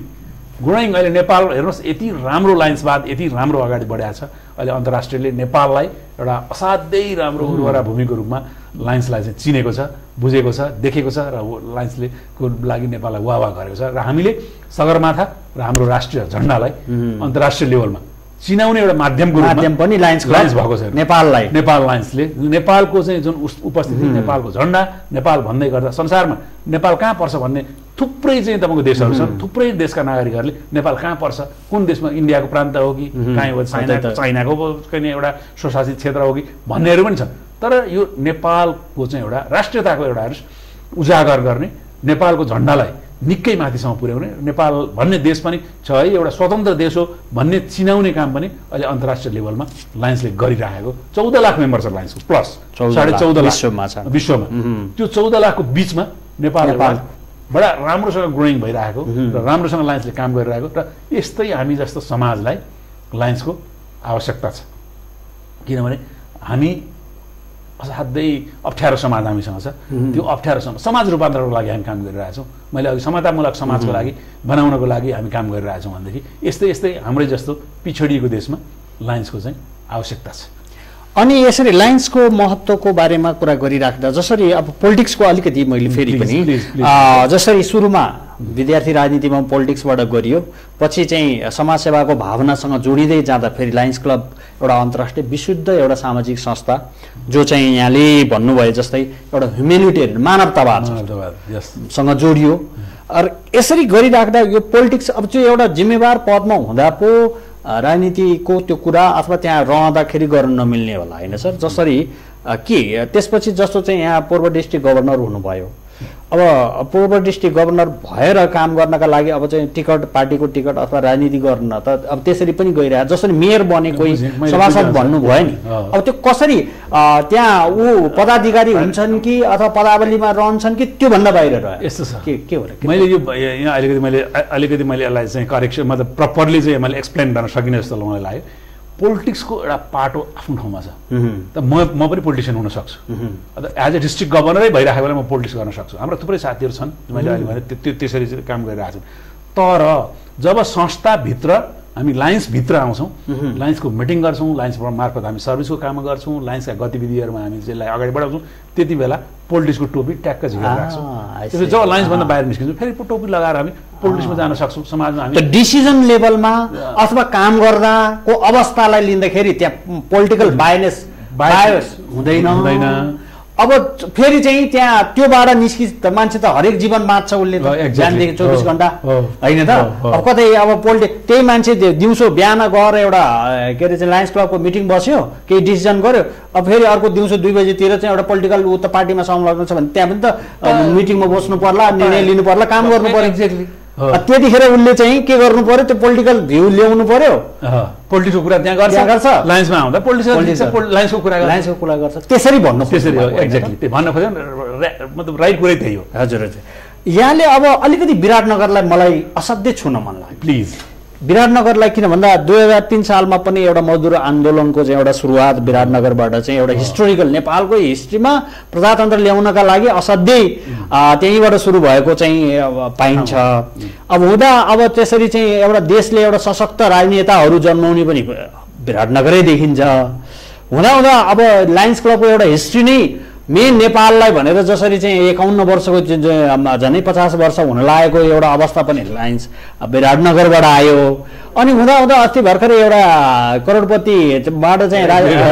गुणैङ अहिले नेपाल हेर्नुहोस् यति राम्रो लायन्सवाद यति राम्रो अगाडि बढाएको छ। अहिले अन्तर्राष्ट्रियले नेपाललाई एउटा असाध्यै राम्रो उर्वरा भूमिको रूपमा लायन्सलाई चाहिँ चिनेको छ, बुझेको छ, देखेको छ र लायन्सले को लागि नेपाललाई वाह गरेको छ। र हामीले सगरमाथा र हाम्रो राष्ट्रिय झन्डालाई अन्तर्राष्ट्रिय लेभलमा चिनाउने एउटा माध्यम पनि लायन्स भएको छ नेपाल लायन्सले। नेपालको चाहिँ जुन उपस्थिति, नेपालको झन्डा, नेपाल भन्दै गर्दा संसारमा नेपाल कहाँ पर्छ भन्ने थुप्रै चाहिँ तपाईँको देशहरू छन्, थुप्रै देशका नागरिकहरूले नेपाल कहाँ पर्छ, कुन देशमा, इन्डियाको प्रान्त हो कि कहीँ हो, चाइनाको कुनै एउटा स्वशासित क्षेत्र हो कि भन्नेहरू पनि छन्। तर यो नेपालको चाहिँ एउटा राष्ट्रियताको एउटा उजागर गर्ने, नेपालको झन्डालाई निकै माथिसम्म पुर्याउने, नेपाल भन्ने देश पनि छ है एउटा स्वतन्त्र देश हो भन्ने चिनाउने काम पनि अहिले अन्तर्राष्ट्रिय लेभलमा लायन्सले गरिरहेको। 14 लाख मेम्बर छ लायन्सको, प्लस 14.5 लाख विश्वमा। त्यो 14 लाखको बिचमा नेपाल बडा राम्रोसँग ग्रोइङ भइरहेको र राम्रोसँग लायन्सले काम गरिरहेको। र यस्तै हामी जस्तो समाजलाई लायन्सको आवश्यकता छ, किनभने हामी असाध्यै अप्ठ्यारो समाज हामीसँग छ। त्यो अप्ठ्यारो समाज रूपान्तरणको लागि हामी काम गरिरहेछौँ। मैले अघि समतामूलक समाजको लागि बनाउनको लागि हामी काम गरिरहेछौँ भनेदेखि यस्तै हाम्रै जस्तो पिछडिएको देशमा लायन्सको चाहिँ आवश्यकता छ। अनि यसरी लायन्सको महत्त्वको बारेमा कुरा गरिराख्दा जसरी अब पोलिटिक्सको अलिकति मैले फेरि पनि जसरी सुरुमा विद्यार्थी राजनीतिमा पोलिटिक्सबाट गरियो, पछि चाहिँ समाजसेवाको भावनासँग जोडिँदै जाँदा फेरि लायन्स क्लब एउटा अन्तर्राष्ट्रिय विशुद्ध एउटा सामाजिक संस्था जो चाहिँ यहाँले भन्नुभयो जस्तै एउटा ह्युमेनिटेरियन मानवतावादसँग जोडियो। र यसरी गरिराख्दा यो पोलिटिक्स अब चाहिँ एउटा जिम्मेवार पदमा हुँदा पो राजनीतिको त्यो कुरा अथवा त्यहाँ रहँदाखेरि गर्न नमिल्ने होला होइन सर? जसरी के त्यसपछि जस्तो चाहिँ यहाँ पूर्व डिस्ट्रिक्ट गभर्नर हुनुभयो, अब पूर्व डिस्ट्रिक्ट गभर्नर भएर काम गर्नका लागि अब चाहिँ टिकट, पार्टीको टिकट अथवा राजनीति गर्न त अब त्यसरी पनि गइरहेको, जसरी मेयर बने कोही सभासद भन्नुभयो नि, अब त्यो कसरी त्यहाँ ऊ पदाधिकारी हुन्छन् कि अथवा पदावलीमा रहन्छन् कि त्योभन्दा बाहिर रह्यो? यस्तो छ के हो र? मैले यो यहाँ अलिकति मैले यसलाई चाहिँ करेक्सन मतलब प्रपरली चाहिँ मैले एक्सप्लेन गर्न सकिनँ जस्तो मलाई लाग्यो। पोलिटिक्सको एउटा पाटो आफ्नो ठाउँमा छ, त म पनि पोलिटिसियन हुन सक्छु, एज ए डिस्ट्रिक्ट गभर्नरै भइरहेको बेला म पोलिटिक्स गर्न सक्छु। हाम्रो थुप्रै साथीहरू छन् मैले अहिले भने त्यसरी चाहिँ काम गरिरहेको छु। तर जब संस्थाभित्र हामी लायन्सभित्र आउँछौँ, लायन्सको मिटिङ गर्छौँ, लायन्स मार्फत हामी सर्भिसको काम गर्छौँ, लायन्सका गतिविधिहरूमा हामी त्यसलाई अगाडि बढाउँछौँ, त्यति बेला पोलिटिक्सको टोपी ट्याक्क झिकेर राख्छौँ। त्यसपछि जब लायन्सभन्दा बाहिर निस्किन्छौँ फेरि टोपी लगाएर हामी पोलिटिक्समा जान सक्छौँ। समाजमा हामी डिसिजन लेभलमा अथवा काम गर्दाको अवस्थालाई लिँदाखेरि त्यहाँ पोलिटिकल बायस हुँदैन। अब फेरि चाहिँ त्यहाँ त्योबाट निस्कि मान्छे त हरेक जीवन बाँच्छ, उसले बिहानदेखि 24 घन्टा होइन त। अब कतै अब त्यही मान्छे दिउँसो बिहान गएर एउटा के अरे चाहिँ लायन्स क्लबको मिटिङ बस्यो, केही डिसिजन गर्यो, अब फेरि अर्को दिउँसो 2 बजीतिर चाहिँ एउटा पोलिटिकल ऊ त पार्टीमा संलग्न छ भने त्यहाँ पनि त मिटिङमा बस्नु पर्ला, निर्णय लिनु पर्ला, काम गर्नु पर्यो। एक्ज्याक्टली त्यतिखेर उसले चाहिँ के गर्नु पर्यो, त्यो पोलिटिकल भ्यू ल्याउनु पर्यो, पोलिटिक्सको कुरा त्यहाँ गर्छ। लायन्समा आउँदा लायन्सको कुरा गर्छ, त्यसरी भन्नु, त्यसरी हो। एक्ज्याक्टली त्यो भन्न खोज्यो मतलब राइट कुरै त्यही हो। हजुर हजुर। यहाँले अब अलिकति विराटनगरलाई मलाई असाध्यै छुन मन लाग्यो। प्लिज विराटनगरलाई किन भन्दा 2003 सालमा पनि एउटा मजदुर आन्दोलनको चाहिँ एउटा सुरुवात विराटनगरबाट चाहिँ एउटा हिस्टोरिकल नेपालको हिस्ट्रीमा प्रजातन्त्र ल्याउनका लागि असाध्यै त्यहीँबाट सुरु भएको चाहिँ पाइन्छ। अब हुँदा अब त्यसरी चाहिँ एउटा देशले एउटा सशक्त राजनेताहरू जन्माउने पनि विराटनगरै देखिन्छ। हुँदा अब लायन्स क्लबको एउटा हिस्ट्री नै मेन नेपाललाई भनेर जसरी चाहिँ 51 वर्षको झनै 50 वर्ष हुन लागेको एउटा अवस्था पनि रिलायन्स विराटनगरबाट आयो अनि हुँदा हुँदा अस्ति भर्खरै एउटा करोडपतिबाट चाहिँ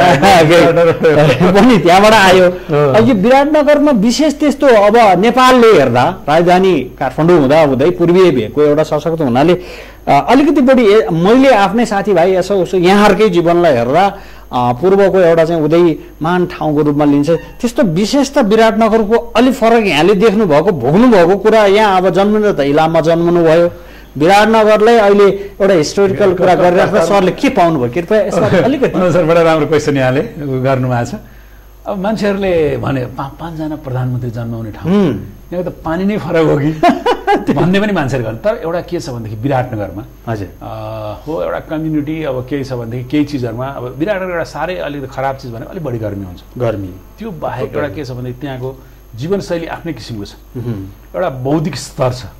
पनि त्यहाँबाट आयो। यो विराटनगरमा विशेष त्यस्तो अब नेपालले हेर्दा राजधानी काठमाडौँ हुँदा हुँदै पूर्वीय भेगको एउटा सशक्त हुनाले अलिकति बढी मैले आफ्नै साथीभाइ यसो उसो यहाँहरूकै जीवनलाई हेर्दा पूर्वको एउटा चाहिँ उदयमान ठाउँको रूपमा लिन्छ। त्यस्तो विशेष त विराटनगरको अलिक फरक यहाँले देख्नु भएको भोग्नु भएको कुरा यहाँ अब जन्मनु त इलाममा जन्मनु भयो विराटनगरलाई अहिले एउटा हिस्टोरिकल कुरा गरिराख्दा सरले के पाउनुभयो कृपया यसमा अलिकति। सर बडा राम्रो क्वेसन यहाँले गर्नुभएको छ। अब मान्छेहरूले भने 5 प्रधानमन्त्री जन्माउने ठाउँ यहाँ त पानी नै फरक हो कि भन्ने पनि मान्छेहरू गर्नु। तर एउटा के छ भनेदेखि विराटनगरमा हजुर हो एउटा कम्युनिटी अब केही छ भनेदेखि केही चिजहरूमा अब विराटनगर एउटा साह्रै अलिकति खराब चिज भने अलिक बढी गर्मी हुन्छ गर्मी। त्यो बाहेक एउटा के छ भनेदेखि त्यहाँको जीवनशैली आफ्नै किसिमको छ एउटा बौद्धिक स्तर छ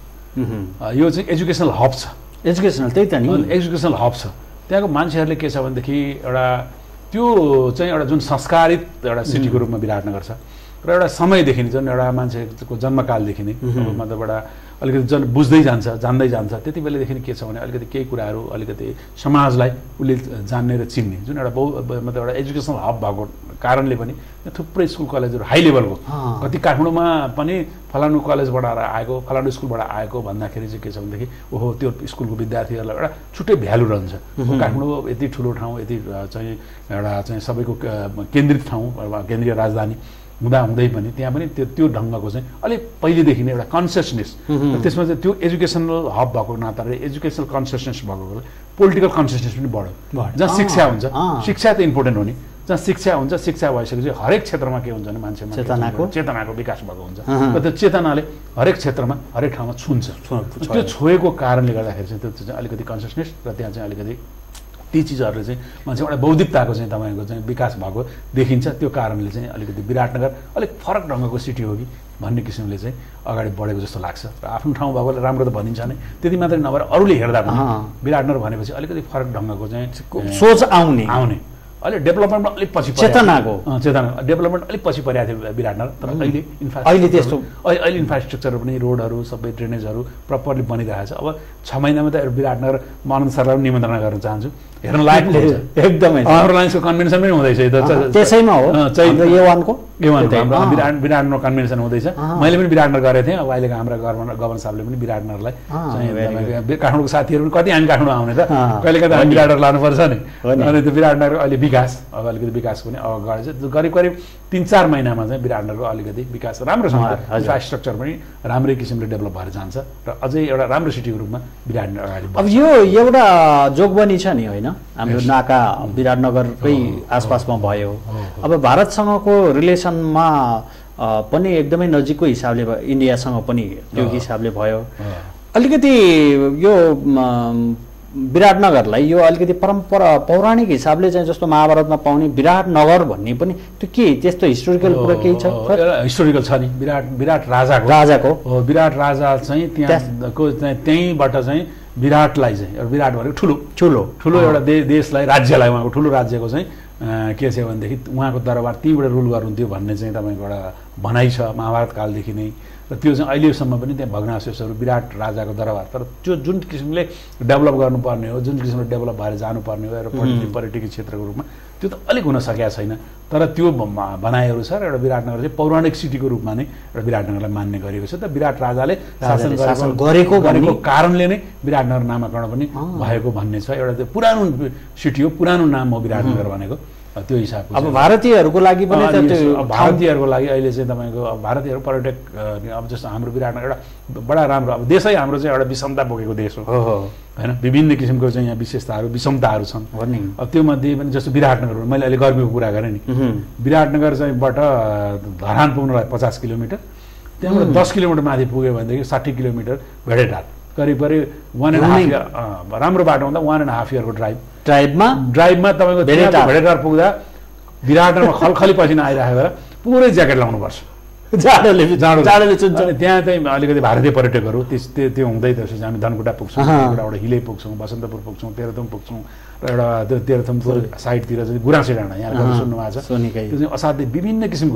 यो चाहिँ एजुकेसनल हब छ। एजुकेसनल त्यही त नि एजुकेसनल हब छ। त्यहाँको मान्छेहरूले के छ भनेदेखि एउटा त्यो चाहिँ एउटा जुन संस्कारित एउटा सिटीको रूपमा विराटनगर छ र एउटा समयदेखि जुन एउटा मान्छेको जन्मकालदेखि नै मतलब एउटा अलिकति बुझ्दै जान्छ जान्दै जान्छ त्यति बेलादेखि के छ भने अलिकति केही कुराहरू अलिकति समाजलाई उसले जान्ने र चिन्ने जुन एउटा मतलब एउटा एजुकेसनल हब भएको कारणले पनि थुप्रै स्कुल कलेजहरू हाई लेभलको कति काठमाडौँमा पनि फलानु कलेजबाट आएको फलानु स्कुलबाट आएको भन्दाखेरि चाहिँ के छ भनेदेखि ओहो त्यो स्कुलको विद्यार्थीहरूलाई एउटा छुट्टै भ्यालु रहन्छ। काठमाडौँ यति ठुलो ठाउँ यति चाहिँ एउटा चाहिँ सबैको केन्द्रित ठाउँ केन्द्रीय राजधानी हुँदै पनि त्यहाँ पनि त्यो ढङ्गको चाहिँ अलिक पहिलेदेखि नै एउटा कन्सियसनेस त्यसमा चाहिँ त्यो एजुकेसनल हब भएको नाताले एजुकेसनल कन्सियसनेस भएको पोलिटिकल कन्सियसनेस पनि बढ्यो। जहाँ शिक्षा हुन्छ शिक्षा त इम्पोर्टेन्ट हो नि जहाँ शिक्षा हुन्छ शिक्षा भइसकेपछि हरेक क्षेत्रमा के हुन्छ भने मान्छेमा चेतनाको विकास भएको हुन्छ र त्यो चेतनाले हरेक क्षेत्रमा हरेक ठाउँमा छुन्छ। त्यो छोएको कारणले गर्दाखेरि चाहिँ त्यो चाहिँ अलिकति कन्सियसनेस र त्यहाँ चाहिँ अलिकति ती चिजहरूले चाहिँ मान्छे एउटा बौद्धिकताको चाहिँ तपाईँको चाहिँ विकास भएको देखिन्छ। त्यो कारणले चाहिँ अलिकति विराटनगर अलिक फरक ढङ्गको सिटी हो कि भन्ने किसिमले चाहिँ अगाडि बढेको जस्तो लाग्छ र आफ्नो ठाउँ भएकोले राम्रो त भनिन्छ नै त्यति मात्रै नभएर अरूले हेर्दा पनि विराटनगर भनेपछि अलिकति फरक ढङ्गको चाहिँ सोच आउने अहिले डेभलपमेन्टमा अलिक पछि चेतना डेभलपमेन्ट अलिक पछि परेको थियो विराटनगर तर अहिले त्यस्तो अहिले इन्फ्रास्ट्रक्चर पनि रोडहरू सबै ड्रेनेजहरू प्रपरली बनिरहेको छ। अब 6 महिनामा त विराटनगर म आनन्द सरलाई निमन्त्रणा गर्न चाहन्छु हेर्न लायक एकदमै हाम्रो लाइन्सको कन्भेन्सन पनि हुँदैछ त्यसैमा हो विराटनगर कन्भेन्सन हुँदैछ। मैले पनि विराटनगर गरेको थिएँ। अब अहिलेको हाम्रा गभर्नर साहबले पनि विराटनगरलाई काठमाडौँको साथीहरू पनि कति हामी काठमाडौँ आउने त कहिले कहिले हामी विराटनगर लानुपर्छ नि अनि त्यो विराटनगर अहिले विकास अब अलिकति विकास पनि अगाडि छ करिब 3-4 महिनामा चाहिँ विराटनगरको अलिकति विकास राम्रोसँग इन्फ्रास्ट्रक्चर पनि राम्रै किसिमले डेभलप भएर जान्छ र अझै एउटा राम्रो सिटीको रूपमा विराटनगर अगाडि। अब यो एउटा जोगबनी छ नि होइन हाम्रो नाका विराटनगरकै आसपासमा भयो। अब भारतसँगको रिलेसनमा पनि एकदमै नजिकको हिसाबले इन्डियासँग पनि त्यो हिसाबले भयो। अलिकति यो विराटनगरलाई यो अलिकति परम्परा पौराणिक हिसाबले चाहिँ जस्तो महाभारतमा पाउने विराटनगर भन्ने पनि त्यो के त्यस्तो हिस्टोरिकल कुरा केही छ? हिस्टोरिकल छ नि विराट राजाको विराट राजा चाहिँ त्यहाँको त्यहीँबाट चाहिँ विराटलाई चाहिँ विराट भनेको ठुलो एउटा देशलाई राज्यलाई उहाँको ठुलो राज्यको चाहिँ के छ भनेदेखि उहाँको दरबार त्यहीँबाट रुल गर्नुहुन्थ्यो भन्ने चाहिँ तपाईँको एउटा भनाइ छ महाभारत कालदेखि नै र त्यो चाहिँ अहिलेसम्म पनि त्यहाँ भग्नावशेषहरू विराट राजाको दरबार। तर त्यो जुन किसिमले डेभलप गर्नुपर्ने हो जुन किसिमले डेभलप भएर जानुपर्ने हो र पर्यटकीय क्षेत्रको रूपमा त्यो त अलिक हुन सकेको छैन। तर त्यो भनाइहरू छ र एउटा विराटनगर चाहिँ पौराणिक सिटीको रूपमा नै एउटा विराटनगरलाई मान्ने गरिएको छ। त विराट राजाले शासन गरेको कारणले नै विराटनगर नामाकरण पनि भएको भन्ने छ। एउटा त्यो पुरानो सिटी हो पुरानो नाम हो विराटनगर भनेको त्यो हिसाबको। अब भारतीयहरूको लागि पनि भारतीयहरूको लागि अहिले चाहिँ तपाईँको भारतीयहरू पर्यटक अब जस्तो हाम्रो विराटनगर एउटा बडा राम्रो अब देशै हाम्रो चाहिँ एउटा विषमता बोकेको देश हो होइन विभिन्न किसिमको चाहिँ यहाँ विशेषताहरू विषमताहरू छन्। अब त्यो मध्ये पनि जस्तो विराटनगर मैले अहिले गर्मीको कुरा गरेँ नि विराटनगर चाहिँबाट धरान पुग्नलाई 50 किलोमिटर त्यहाँबाट 10 किलोमिटर माथि पुग्यो भनेदेखि 60 किलोमिटर भेडेटार करिब 1.5 इयर राम्रो बाटो हुँदा 1.5 इयरको ड्राइभमा तपाईँको भेडेटार पुग्दा विराटनगरमा खलखली पसिना आइरहेको बेला पुरै ज्याकेट लाउनुपर्छ जाडोले चुन्छ। त्यहाँ चाहिँ अलिकति भारतीय पर्यटकहरू त्यो हुँदै त्यसपछि हामी धनकुटा पुग्छौँ एउटा हिले पुग्छौँ बसन्तपुर पुग्छौँ तेह्रथुम पुग्छौँ र एउटा त्यो तेह्रथुमको साइडतिर चाहिँ गुराँसे डाँडा यहाँ सुन्नु भएको छ त्यो चाहिँ असाध्यै विभिन्न किसिमको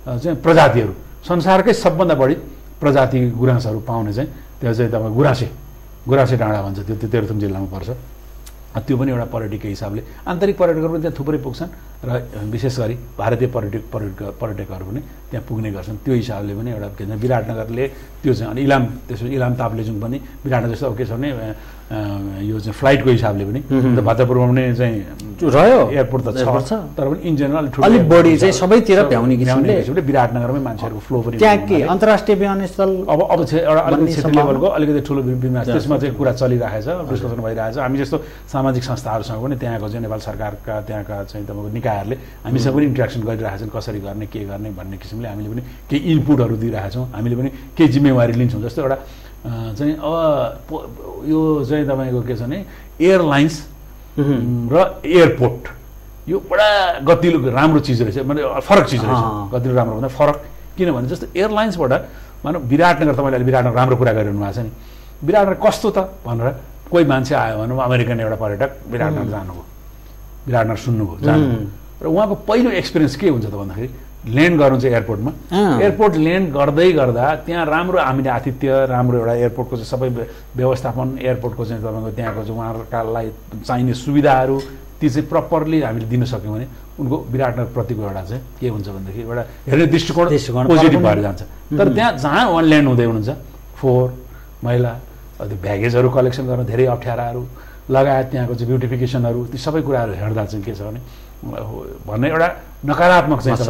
चाहिँ प्रजातिहरू संसारकै सबभन्दा बढी प्रजाति गुराँसहरू पाउने चाहिँ त्यो चाहिँ तपाईँ गुराँसे डाँडा भन्छ, त्यो तेह्रथुम जिल्लामा पर्छ। त्यो पनि एउटा पर्यटकको हिसाबले आन्तरिक पर्यटकहरू पनि त्यहाँ थुप्रै पुग्छन् र विशेष गरी भारतीय पर्यटकहरू पनि त्यहाँ पुग्ने गर्छन्। त्यो हिसाबले पनि एउटा के भन्छ विराटनगरले त्यो चाहिँ अनि इलाम, त्यसपछि इलाम ताप्लेजुङ पनि विराटनगर जस्तो अब के छ भने यो चाहिँ फ्लाइटको हिसाबले पनि भक्तपुरमा पनि चाहिँ रह्यो, एयरपोर्ट त छ तर पनि इन जेनरल अलिक बढी चाहिँ सबैतिर भ्याउने किसिमले विराटनगरमै मान्छेहरूको फ्लो पनि त्यहाँ के अन्तर्राष्ट्रिय विमानस्थल अब एउटा अलिकति क्षेत्रीय लेभलको अलिकति ठुलो विमानस्थल त्यसमा चाहिँ कुरा चलिरहेछ, डिस्कसन भइरहेछ। हामी जस्तो सामाजिक संस्थाहरूसँग पनि त्यहाँको चाहिँ नेपाल सरकारका त्यहाँका चाहिँ तपाईँको निकायहरूले हामीसँग पनि इन्ट्रेक्सन गरिरहेछन्, कसरी गर्ने के गर्ने भन्ने किसिमले हामीले पनि केही इनपुटहरू दिइरहेछौँ, हामीले पनि केही जिम्मेवारी लिन्छौँ। जस्तो एउटा चाहिँ अब यो चाहिँ तपाईँको के छ भने एयरलाइन्स र एयरपोर्ट यो बडा गतिलो राम्रो चिज रहेछ, मतलब फरक चिज रहेछ। गतिलो राम्रो भन्दा फरक किनभने जस्तो एयरलाइन्सबाट मानव विराटनगर, तपाईँले अहिले विराटनगर राम्रो कुरा गरिरहनु भएको छ नि, विराटनगर कस्तो त भनेर कोही मान्छे आयो भनौँ अमेरिकन एउटा पर्यटक विराटनगर जानुभयो, विराटनगर सुन्नुभयो जानु, र उहाँको पहिलो एक्सपिरियन्स के हुन्छ त भन्दाखेरि ल्यान्ड गर्नुहुन्छ एयरपोर्टमा, एयरपोर्ट ल्यान्ड गर्दै गर्दा त्यहाँ राम्रो हामीले आतिथ्य, राम्रो एउटा एयरपोर्टको चाहिँ सबै व्यवस्थापन, एयरपोर्टको चाहिँ तपाईँको त्यहाँको चाहिँ उहाँहरूलाई चाहिने सुविधाहरू ती चाहिँ प्रपरली हामीले दिन सक्यौँ भने उनको विराटनगरप्रतिको एउटा चाहिँ के हुन्छ भनेदेखि एउटा हेर्ने दृष्टिकोण पोजिटिभ भएर जान्छ। तर त्यहाँ जहाँ उहाँ ल्यान्ड हुँदै हुनुहुन्छ फोहोर मैला, त्यो ब्यागेजहरू कलेक्सन गर्न धेरै अप्ठ्याराहरू लगायत त्यहाँको चाहिँ ब्युटिफिकेसनहरू ती सबै कुराहरू हेर्दा चाहिँ के छ भने भन्ने एउटा नकारात्मक चाहिँ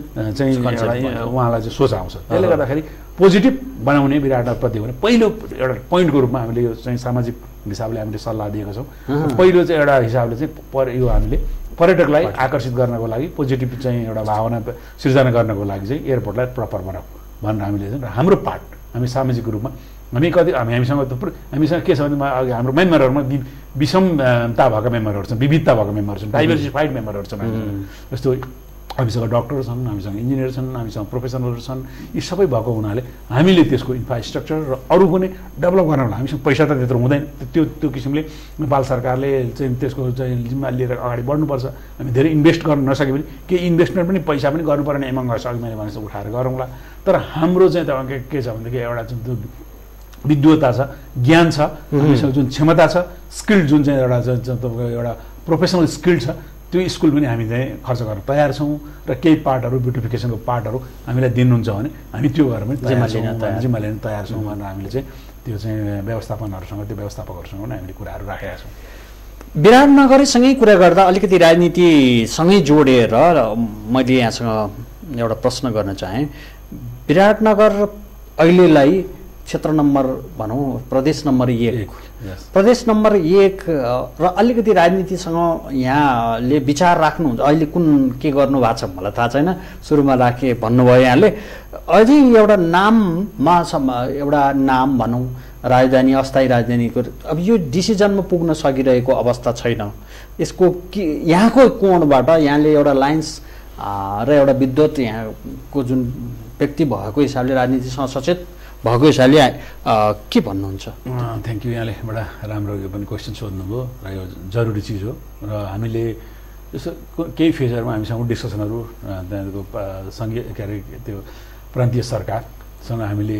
एउटा उहाँलाई चाहिँ सोच आउँछ। त्यसले गर्दाखेरि पोजिटिभ बनाउने विराटनगरप्रति भने पहिलो एउटा पोइन्टको रूपमा हामीले यो चाहिँ सामाजिक हिसाबले हामीले सल्लाह दिएको छौँ। पहिलो चाहिँ एउटा हिसाबले चाहिँ यो हामीले पर्यटकलाई आकर्षित गर्नको लागि पोजिटिभ चाहिँ एउटा भावना सिर्जना गर्नको लागि चाहिँ एयरपोर्टलाई प्रपर बनाऊ भनेर हामीले चाहिँ हाम्रो पार्ट हामी सामाजिक रूपमा हामीसँग के छ भने हाम्रो मेम्बरहरूमा विषमता भएका मेम्बरहरू छन्, विविधता भएका मेम्बरहरू छन्, डाइभर्सिफाइड मेम्बरहरू छन्। जस्तो हामीसँग डक्टर छन्, हामीसँग इन्जिनियर छन्, हामीसँग प्रोफेसनलहरू छन्। यी सबै भएको हुनाले हामीले त्यसको इन्फ्रास्ट्रक्चर र अरू पनि डेभलप गर्नलाई हामीसँग पैसा त त्यत्रो हुँदैन, त्यो किसिमले नेपाल सरकारले चाहिँ त्यसको चाहिँ जिम्मा लिएर अगाडि बढ्नुपर्छ। हामी धेरै इन्भेस्ट गर्न नसके पनि केही इन्भेस्टमेन्ट पनि पैसा पनि गर्नुपर्ने एमङ गर्छ, अघि मैले भनेर उठाएर गरौँला। तर हाम्रो चाहिँ तपाईँको के छ भनेदेखि एउटा चाहिँ विद्वता छ, ज्ञान छ, हामीसँग जुन क्षमता छ, स्किल जुन चाहिँ एउटा तपाईँको एउटा प्रोफेसनल स्किल छ, त्यो स्कुल पनि हामी चाहिँ खर्च गर्न तयार छौँ र केही पार्टहरू ब्युटिफिकेसनको पार्टहरू हामीलाई दिनुहुन्छ भने हामी त्यो गरेर पनि जिम्मा लिन तयार छौँ भनेर हामीले चाहिँ त्यो चाहिँ व्यवस्थापनहरूसँग त्यो व्यवस्थापकहरूसँग पनि हामीले कुराहरू राखेका छौँ। विराटनगरसँगै कुरा गर्दा अलिकति राजनीतिसँगै जोडेर मैले यहाँसँग एउटा प्रश्न गर्न चाहेँ। विराटनगर अहिलेलाई क्षेत्र नम्बर भनौँ प्रदेश नम्बर 1 प्रदेश नम्बर 1 र अलिकति राजनीतिसँग यहाँले विचार राख्नुहुन्छ, अहिले कुन के गर्नु भएको छ मलाई थाहा छैन, सुरुमा राखे भन्नुभयो यहाँले। अझै एउटा नाममा एउटा नाम भनौँ राजधानी, अस्थायी राजधानीको अब यो डिसिजनमा पुग्न सकिरहेको अवस्था छैन। यसको यहाँको कोणबाट यहाँले एउटा लाइन्स र एउटा विद्वत यहाँको जुन व्यक्ति भएको हिसाबले राजनीतिसँग सचेत भएको हिसाबले के भन्नुहुन्छ? थ्याङ्क यू, यहाँले बडा राम्रो यो पनि क्वेसन सोध्नुभयो र यो जरुरी चिज हो। र हामीले जस्तो केही फेजहरूमा हामीसँग डिस्कसनहरू त्यहाँको सङ्घीय के अरे त्यो प्रान्तीय सरकारसँग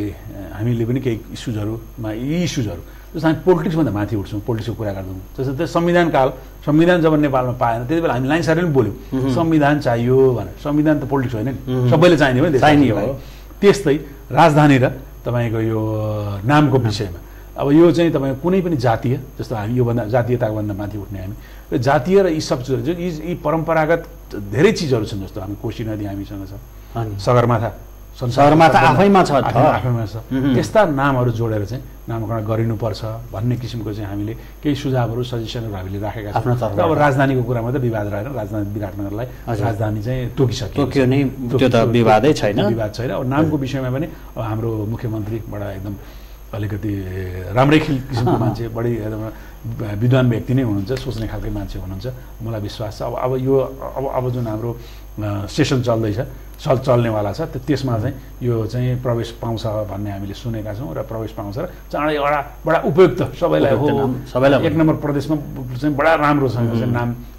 हामीले पनि केही इस्युजहरूमा यी इस्युजहरू जस्तो हामी पोलिटिक्सभन्दा माथि उठ्छौँ, पोलिटिक्सको कुरा गर्छौँ। जस्तो त्यो संविधान जब नेपालमा पाएन त्यति बेला हामी लाइन सारेर पनि बोल्यौँ संविधान चाहियो भनेर। संविधान त पोलिटिक्स होइन नि, सबैले चाहिने हो नि, चाहिने हो। त्यस्तै राजधानी र तपाईँको यो नामको विषयमा अब यो चाहिँ तपाईँ कुनै पनि जातीय, जस्तो हामी योभन्दा जातीयताको भन्दा माथि उठ्ने हामी र जातीय र यी सब चिजहरू यी परम्परागत धेरै चिजहरू छन्। जस्तो हामी कोशी नदी हामीसँग छ, सगरमाथा आफैमा छ, त्यस्ता नामहरू जोडेर चाहिँ नामकरण गरिनुपर्छ भन्ने किसिमको चाहिँ हामीले केही सुझावहरू सजेसनहरू हामीले राखेका छौँ। अब राजधानीको कुरामा त विवाद रहेन, राजधानी विराटनगरलाई राजधानी चाहिँ तोकियो नै, त्यो त विवादै छैन, विवाद छैन। अब नामको विषयमा पनि हाम्रो मुख्यमन्त्री बडा एकदम अलिकति राम्रै किसिमको मान्छे, बढी एकदम विद्वान व्यक्ति नै हुनुहुन्छ, सोच्ने खालकै मान्छे हुनुहुन्छ, मलाई विश्वास छ। अब यो अब जुन हाम्रो सेसन चल्नेवाला छ त्यसमा चाहिँ यो चाहिँ प्रवेश पाउँछ भन्ने हामीले सुनेका छौँ र प्रवेश पाउँछ र चाँडै एउटा बडा उपयुक्त सबैलाई 1 नम्बर प्रदेशमा चाहिँ बडा राम्रो छ नाम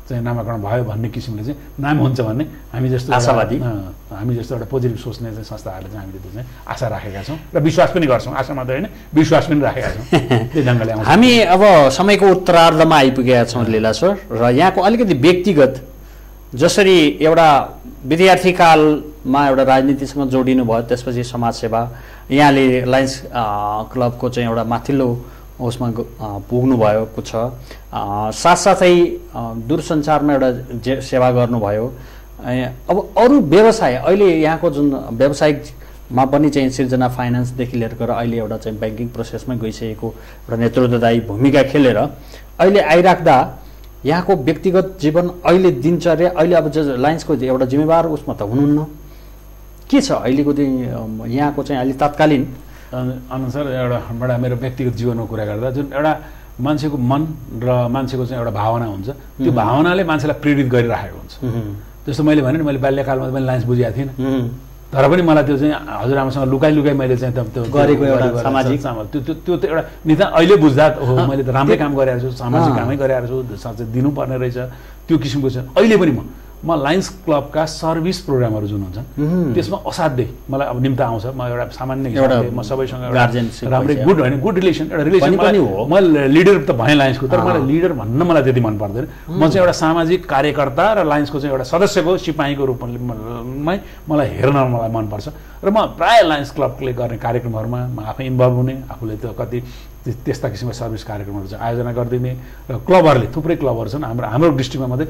चाहिँ नामाकरण भयो भन्ने किसिमले चाहिँ नाम हुन्छ भन्ने हामी जस्तो आशावादी हामी जस्तो एउटा पोजिटिभ सोच्ने चाहिँ संस्थाहरूले चाहिँ हामीले त्यो चाहिँ आशा राखेका छौँ र विश्वास पनि गर्छौँ। आशा मात्रै होइन विश्वास पनि राखेका छौँ। त्यही ढङ्गले आउँछ। हामी अब समयको उत्तरार्धमा आइपुगेका छौँ लीला सर, र यहाँको अलिकति व्यक्तिगत जसरी एउटा विद्यार्थी कालमा एउटा राजनीतिसँग जोडिनु भयो, त्यसपछि समाजसेवा, यहाँले लायन्स क्लबको चाहिँ एउटा माथिल्लो उसमा पुग्नु भएको छ, साथसाथै दूरसञ्चारमा एउटा सेवा गर्नुभयो। अब अरू व्यवसाय अहिले यहाँको जुन व्यावसायिकमा पनि चाहिँ सिर्जना फाइनेन्सदेखि लिएर गएर अहिले एउटा चाहिँ ब्याङ्किङ प्रोसेसमै गइसकेको एउटा नेतृत्वदायी भूमिका खेलेर अहिले आइराख्दा यहाँको व्यक्तिगत जीवन अहिले दिनचर्या अहिले अब लायन्सको एउटा जिम्मेवार उसमा त हुनुहुन्न, के छ अहिलेको यहाँको चाहिँ अहिले तत्कालीन अनुसार एउटा बडा मेरो व्यक्तिगत जीवनको कुरा गर्दा जुन एउटा मान्छेको मन र मान्छेको चाहिँ एउटा भावना हुन्छ, त्यो भावनाले मान्छेलाई प्रेरित गरिराखेको हुन्छ। जस्तो मैले भने नि, मैले बाल्यकालमा मैले लायन्स बुझेको थिइनँ, तर पनि मलाई त्यो चाहिँ हजुरआमासँग लुकाइ मैले चाहिँ त्यो गरेको एउटा सामाजिक त्यो त एउटा निदान अहिले बुझ्दा हो मैले त राम्रै काम गरिरहेको छु, सामाजिक कामै गरिरहेको छु, साँच्चै दिनुपर्ने रहेछ त्यो किसिमको चाहिँ अहिले पनि म लायन्स क्लबका सर्भिस प्रोग्रामहरू जुन हुन्छ त्यसमा असाध्यै मलाई अब निम्ता आउँछ। म एउटा सामान्य हिसाबले म सबैसँग राम्रै गुड होइन, गुड रिलेसन एउटा रिलेसन म लिडर त भएँ लायन्सको, तर मलाई लिडर भन्न मलाई त्यति मन पर्दैन। म चाहिँ एउटा सामाजिक कार्यकर्ता र लायन्सको चाहिँ एउटा सदस्यको सिपाहीको रूपमै मलाई हेर्न मलाई मनपर्छ र म प्रायः लायन्स क्लबले गर्ने कार्यक्रमहरूमा म आफै इन्भल्भ हुने, आफूले त कति त्यस्ता किसिमको सर्भिस कार्यक्रमहरू चाहिँ आयोजना गरिदिने र क्लबहरूले थुप्रै क्लबहरू छन् हाम्रो डिस्ट्रिक्टमा मात्रै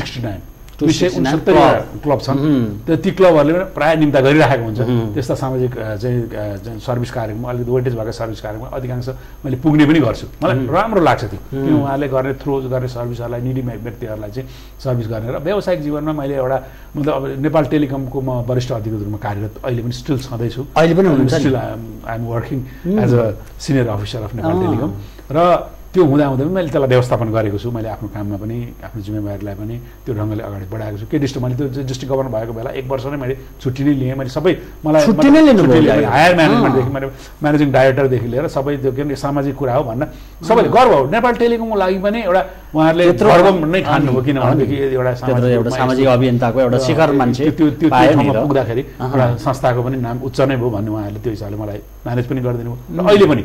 269 क्लब छन्, ती क्लबहरूले प्रायः निम्ता गरिराखेको हुन्छ। त्यस्ता सामाजिक चाहिँ सर्भिस कार्यक्रम अलिकति वेटेज भएको सर्भिस कार्यक्रम अधिकांश मैले पुग्ने पनि गर्छु, मलाई राम्रो लाग्छ त्यो, किन उहाँहरूले गर्ने थ्रो गर्ने सर्भिसहरूलाई निडी व्यक्तिहरूलाई चाहिँ सर्भिस गर्ने। र व्यावसायिक जीवनमा मैले एउटा मतलब अब नेपाल टेलिकमको म वरिष्ठ अधिकृत रूपमा कार्यरत अहिले पनि स्टिल छँदैछु, अहिले पनि still I am working as a senior officer of Nepal Telecom. र त्यो हुँदाहुँदै पनि मैले त्यसलाई व्यवस्थापन गरेको छु, मैले आफ्नो काममा पनि आफ्नो जिम्मेवारीलाई पनि त्यो ढङ्गले अगाडि बढाएको छु। के डिस्ट्रिक्ट मैले त्यो डिस्ट्रिक्ट गभर्नर भएको बेला 1 वर्ष नै मैले छुट्टी नै लिएँ, मैले सबै मलाई हायर म्यानेजमेन्टदेखि मैले म्यानेजिङ डाइरेक्टरदेखि लिएर सबै त्यो के सामाजिक कुरा हो भन्न सबैले गर्व हो। नेपाल टेलिकमको लागि पनि एउटा उहाँहरूले गर्व नै ठान्नुभयो, किनभनेदेखि एउटा सामाजिक अभियन्ताको एउटा शिखर मान्छे त्यो ठाउँमा पुग्दाखेरि एउटा संस्थाको पनि नाम उच्च नै भयो भन्ने उहाँहरूले त्यो हिसाबले मलाई म्यानेज पनि गरिदिनु भयो। र अहिले पनि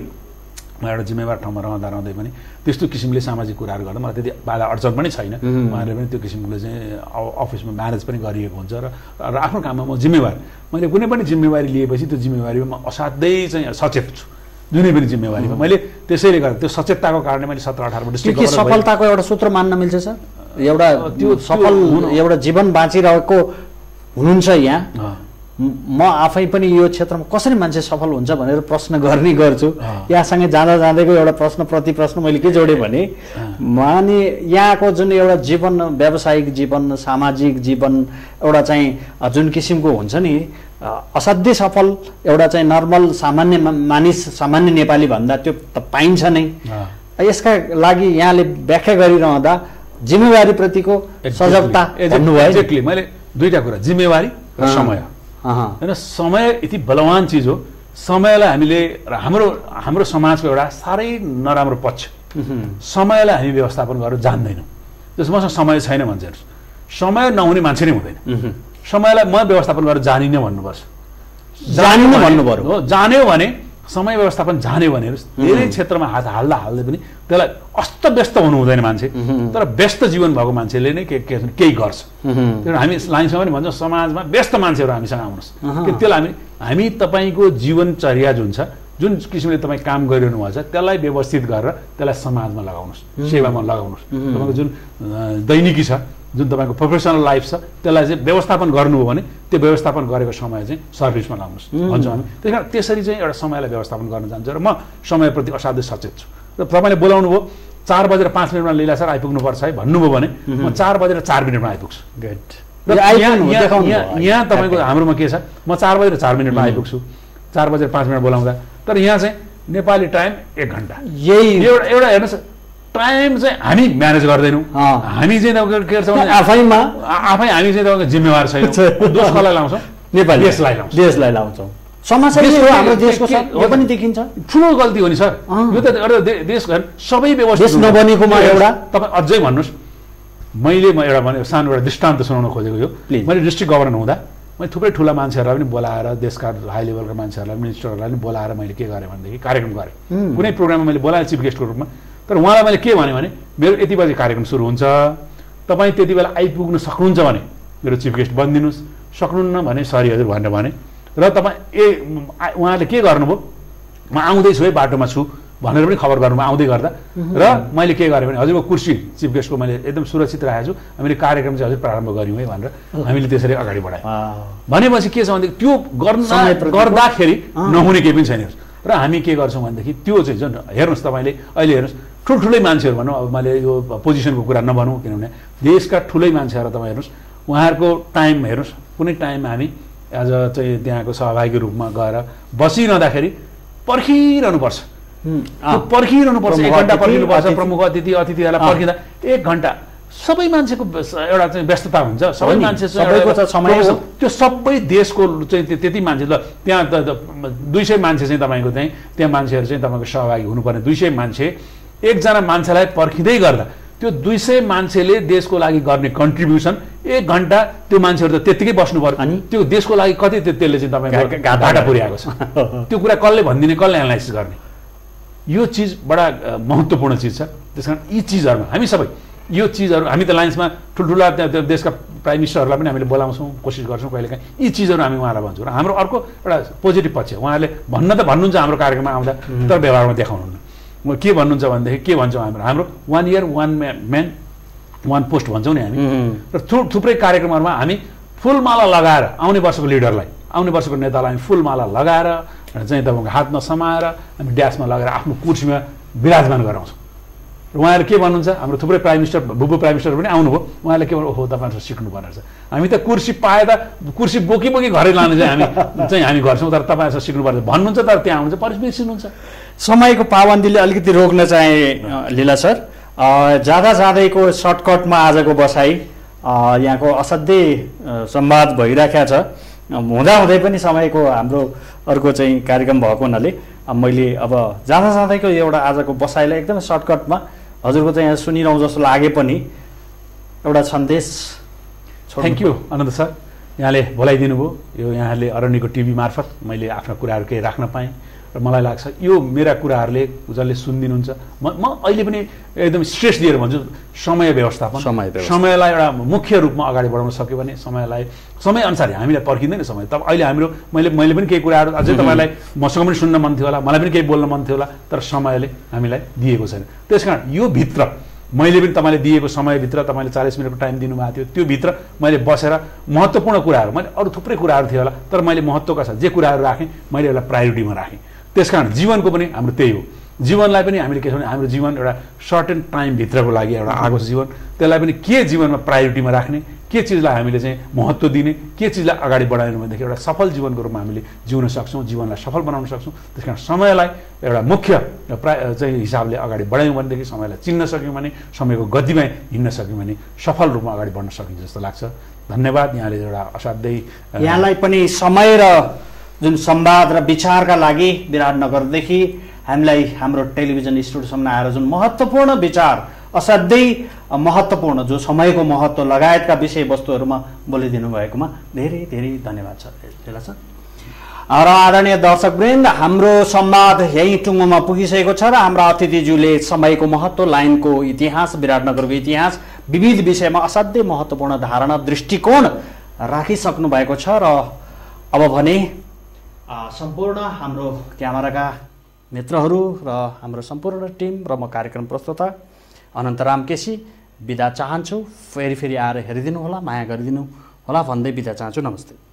म एउटा जिम्मेवार ठाउँमा रहँदै पनि त्यस्तो किसिमले सामाजिक कुराहरू गर्दा मलाई त्यति बाधा अडचन पनि छैन। उहाँहरूले पनि त्यो किसिमले चाहिँ अफिसमा म्यानेज पनि गरिएको हुन्छ र आफ्नो काममा म जिम्मेवार, मैले कुनै पनि जिम्मेवारी लिएपछि त्यो जिम्मेवारीमा म असाध्यै चाहिँ सचेत छु, जुनै पनि जिम्मेवारीमा। मैले त्यसैले गर्दा त्यो सचेतताको कारणले मैले 17-18 डिस्ट्रिक्ट सफलताको एउटा सूत्र मान्न मिल्छ सर, एउटा त्यो सफल एउटा जीवन बाँचिरहेको हुनुहुन्छ यहाँ। म आफै पनि यो क्षेत्रमा कसरी मान्छे सफल हुन्छ भनेर प्रश्न गर्ने गर्छु। यहाँसँगै जाँदा जाँदैको एउटा प्रति प्रश्न मैले के जोडेँ भने माने यहाँको जुन एउटा जीवन व्यावसायिक जीवन सामाजिक जीवन एउटा चाहिँ जुन किसिमको हुन्छ नि असाध्यै सफल एउटा चाहिँ नर्मल सामान्य मानिस सामान्य नेपाली भन्दा त्यो त पाइन्छ नै। यसका लागि यहाँले व्याख्या गरिरहँदा जिम्मेवारीप्रतिको सजगता भन्नुभयो। एक्ज्याक्टली मैले दुईटा कुरा, जिम्मेवारी र समय होइन। समय यति बलवान चिज हो, समयलाई हामीले हाम्रो समाजको एउटा साह्रै नराम्रो पक्ष, समयलाई हामी व्यवस्थापन गरेर जान्दैनौँ। जस्तो मसँग समय छैन मान्छेहरू, समय नहुने मान्छे नै हुँदैन। समयलाई म व्यवस्थापन गरेर जानिनँ भन्नुपर्छ, जानिनँ भन्नु पर्यो हो। जान्यो भने समय व्यवस्थापन जान्यो भने धेरै क्षेत्रमा हात हाल्दै पनि त्यसलाई अस्तव्यस्त हुनु हुँदैन मान्छे। तर व्यस्त जीवन भएको मान्छेले नै केही गर्छ। त्यही हामी लाइन्समा पनि भन्छौँ समाजमा व्यस्त मान्छेहरू हामीसँग आउनुहोस्, त्यसलाई हामी तपाईँको जीवनचर्या जुन छ, जुन किसिमले तपाईँ काम गरिरहनु भएको छ त्यसलाई व्यवस्थित गरेर त्यसलाई समाजमा लगाउनुहोस्, सेवामा लगाउनुहोस्। तपाईँको जुन दैनिकी छ, जुन तपाईँको प्रोफेसनल लाइफ छ त्यसलाई चाहिँ व्यवस्थापन गर्नुभयो भने त्यो व्यवस्थापन गरेको समय चाहिँ सर्भिसमा लाउनुहोस् भन्छौँ हामी। त्यही कारण त्यसरी चाहिँ एउटा समयलाई व्यवस्थापन गर्न चाहन्छु र म समयप्रति असाध्यै सचेत छु। र तपाईँले बोलाउनु भयो 4:05 लीला सर आइपुग्नुपर्छ है भन्नुभयो भने म 4:04 आइपुग्छु। यहाँ तपाईँको हाम्रोमा के छ, म 4:04 आइपुग्छु 4:05 बोलाउँदा। तर यहाँ चाहिँ नेपाली टाइम 1 घन्टा, यही एउटा हेर्नुहोस् टाइम चाहिँ हामी म्यानेज गर्दैनौँ। हामी चाहिँ तपाईँको के गर्छौँ आफै हामी चाहिँ तपाईँको जिम्मेवार छैनौँ। दोष कसलाई लाउँछौँ? नेपाली देशलाई लाउँछौँ। समस्या हाम्रो देशको यो पनि देखिन्छ, ठुलो गल्ती हो नि सर यो त। देश सबै व्यवस्थित नबनेकोमा एउटा तपाईँ अझै भन्नुहोस् मैले एउटा भने सानो एउटा दृष्टान्त सुनाउन खोजेको यो मैले डिस्ट्रिक्ट गभर्नर हुँदा मैले थुप्रै ठुला मान्छेहरूलाई पनि बोलाएर देशका हाई लेभलका मान्छेहरूलाई मिनिस्टरहरूलाई पनि बोलाएर मैले के गरेँ भनेदेखि कार्यक्रम गरेँ कुनै प्रोग्राममा मैले बोलाएँ चिफ गेस्टको रूपमा तर उहाँलाई मैले के भने मेरो यति बजी कार्यक्रम सुरु हुन्छ तपाईँ त्यति बेला आइपुग्न सक्नुहुन्छ भने मेरो चिफ गेस्ट बनिदिनुहोस् सक्नुहुन्न भने सरी हजुर भनेर भने र तपाईँ उहाँले के गर्नुभयो म आउँदैछु है बाटोमा छु भनेर पनि खबर गर्नुभयो आउँदै गर्दा र मैले के गरेँ भने हजुरको कुर्सी चिफ गेस्टको मैले एकदम सुरक्षित राखेको छु हामीले कार्यक्रम चाहिँ हजुर प्रारम्भ गऱ्यौँ है भनेर हामीले त्यसरी अगाडि बढायौँ भनेपछि के छ भनेदेखि त्यो गर्दाखेरि नहुने केही पनि छैन र हामी के गर्छौँ भनेदेखि त्यो चाहिँ जुन हेर्नुहोस् तपाईँले अहिले हेर्नुहोस् ठुल्ठुलै मान्छेहरू भनौँ अब मैले यो पोजिसनको कुरा नभनौँ किनभने देशका ठुलै मान्छेहरू तपाईँ हेर्नुहोस् उहाँहरूको टाइम हेर्नुहोस् कुनै टाइम हामी आज चाहिँ त्यहाँको सहभागी रूपमा गएर बसिरहँदाखेरि पर्खिरहनुपर्छ पर्खिरहनुपर्छ 1 घन्टा पर्खिनुपर्छ प्रमुख अतिथिहरूलाई पर्खिँदा 1 घन्टा सबै मान्छेको एउटा चाहिँ व्यस्तता हुन्छ सबै मान्छे त्यो सबै देशको चाहिँ त्यति मान्छे ल त्यहाँ 200 मान्छे चाहिँ तपाईँको चाहिँ त्यहाँ मान्छेहरू चाहिँ तपाईँको सहभागी हुनुपर्ने 200 मान्छे एकजना मान्छेलाई पर्खिँदै गर्दा त्यो 200 मान्छेले देशको लागि गर्ने कन्ट्रिब्युसन 1 घन्टा त्यो मान्छेहरू त त्यत्तिकै बस्नु पर्यो अनि त्यो देशको लागि कति त्यसले चाहिँ तपाईँको घाटा पुर्याएको छ त्यो कुरा कसले भनिदिने कसले एनालाइसिस गर्ने यो चिज बडा महत्त्वपूर्ण चिज छ त्यस कारण यी चिजहरूमा हामी सबै यो चिजहरू हामी त लाइन्समा ठुल्ठुला देशका प्राइम मिनिस्टरहरूलाई पनि हामीले बोलाउँछौँ कोसिस गर्छौँ कहिलेकाहीँ यी चिजहरू हामी उहाँलाई भन्छौँ र हाम्रो अर्को एउटा पोजिटिभ पक्ष उहाँहरूले भन्न त भन्नुहुन्छ हाम्रो कार्यक्रममा आउँदा तर व्यवहारमा देखाउनुहुन्न म के भन्नुहुन्छ भनेदेखि के भन्छौँ हाम्रो 1 year 1 man 1 post भन्छौँ नि हामी र थुप्रै कार्यक्रमहरूमा हामी फुलमाला लगाएर आउने वर्षको लिडरलाई आउने वर्षको नेतालाई हामी फुलमाला लगाएर चाहिँ तपाईँको हातमा समाएर हामी ड्यासमा लगाएर आफ्नो कुर्सीमा विराजमान गराउँछौँ र उहाँहरू के भन्नुहुन्छ हाम्रो थुप्रै प्राइम मिनिस्टर भुपू प्राइम मिनिस्टर पनि आउनुभयो उहाँले के भन्नु ओहो तपाईँहरू सिक्नुपर्ने रहेछ हामी त कुर्सी पाए त कुर्सी बोकी घरै लाने चाहिँ हामी गर्छौँ तर तपाईँहरू सिक्नुपर्छ भन्नुहुन्छ तर त्यहाँ आउनुहुन्छ परिवेशिनुहुन्छ समयको पाबन्दीले अलिकति रोक्न चाहे लीला सर जाँदा जाँदैको सर्टकटमा आजको बसाइ यहाँको असाध्यै संवाद भइराखेको छ हुँदाहुँदै पनि समयको हाम्रो अर्को चाहिँ कार्यक्रम भएको हुनाले मैले अब जाँदा जाँदैको एउटा आजको बसाइलाई एकदमै सर्टकटमा हजुरको चाहिँ यहाँ सुनिरहँ जस्तो लागे पनि एउटा सन्देश थ्याङ्क यू आनन्द सर यहाँले बोलाइदिनु भयो यो यहाँले अरण्यको टिभी मार्फत मैले आफ्ना कुराहरू केही राख्न पाएँ र मलाई लाग्छ यो मेरा कुराहरूले जसले सुनिदिनुहुन्छ म अहिले पनि एकदम स्ट्रेस दिएर भन्छु समय व्यवस्थापन समयलाई एउटा मुख्य रूपमा अगाडि बढाउन सक्यो भने समय अनुसार हामीलाई पर्खिँदैन समय तब अहिले हाम्रो मैले पनि केही कुराहरू अझै तपाईँलाई मसँग पनि सुन्न मन थियो होला मलाई पनि केही बोल्न मन थियो होला तर समयले हामीलाई दिएको छैन त्यसकारण यो भित्र मैले पनि तपाईँले दिएको समयभित्र तपाईँले 40 मिनटको टाइम दिनुभएको थियो त्यो भित्र मैले बसेर महत्त्वपूर्ण कुराहरू मैले अरू थुप्रै कुराहरू थियो होला तर मैले महत्त्वका साथ जे कुराहरू राखेँ मैले एउटा प्रायोरिटीमा राखेँ त्यसकारण जीवनको पनि हाम्रो त्यही हो जीवनलाई पनि हामीले के छ भने हाम्रो जीवन एउटा सर्टेन टाइमभित्रको लागि एउटा आएको छ जीवन त्यसलाई पनि के जीवनमा प्रायोरिटीमा राख्ने के चिजलाई हामीले चाहिँ महत्त्व दिने के चिजलाई अगाडि बढाउनु भनेदेखि एउटा सफल जीवनको रूपमा हामीले जिउन सक्छौँ जीवनलाई सफल बनाउन सक्छौँ त्यस कारण समयलाई एउटा मुख्य चाहिँ हिसाबले अगाडि बढायौँ भनेदेखि समयलाई चिन्न सक्यौँ भने समयको गतिमा हिँड्न सक्यौँ भने सफल रूपमा अगाडि बढ्न सकिन्छ जस्तो लाग्छ धन्यवाद यहाँले एउटा असाध्यै यहाँलाई पनि समय र जुन संवाद र विचारका लागि विराटनगरदेखि हामीलाई हाम्रो टेलिभिजन स्टुडियोसम्म आएर जुन महत्त्वपूर्ण विचार असाध्यै महत्त्वपूर्ण जो समयको महत्त्व लगायतका विषयवस्तुहरूमा बोलिदिनु भएकोमा धेरै धेरै धन्यवाद छ लीला सर र आदरणीय दर्शकवृन्द हाम्रो संवाद यही टुङ्गोमा पुगिसकेको छ र हाम्रा अतिथिज्यूले समयको महत्त्व लाइनको इतिहास विराटनगरको इतिहास विविध विषयमा असाध्यै महत्त्वपूर्ण धारणा दृष्टिकोण राखिसक्नु भएको छ र अब भने सम्पूर्ण हाम्रो क्यामेराका मित्रहरू र हाम्रो सम्पूर्ण टिम र म कार्यक्रम प्रस्तुता अनन्तराम केसी बिदा चाहन्छु फेरि आएर हेरिदिनु होला माया गरिदिनु होला भन्दै बिदा चाहन्छु नमस्ते।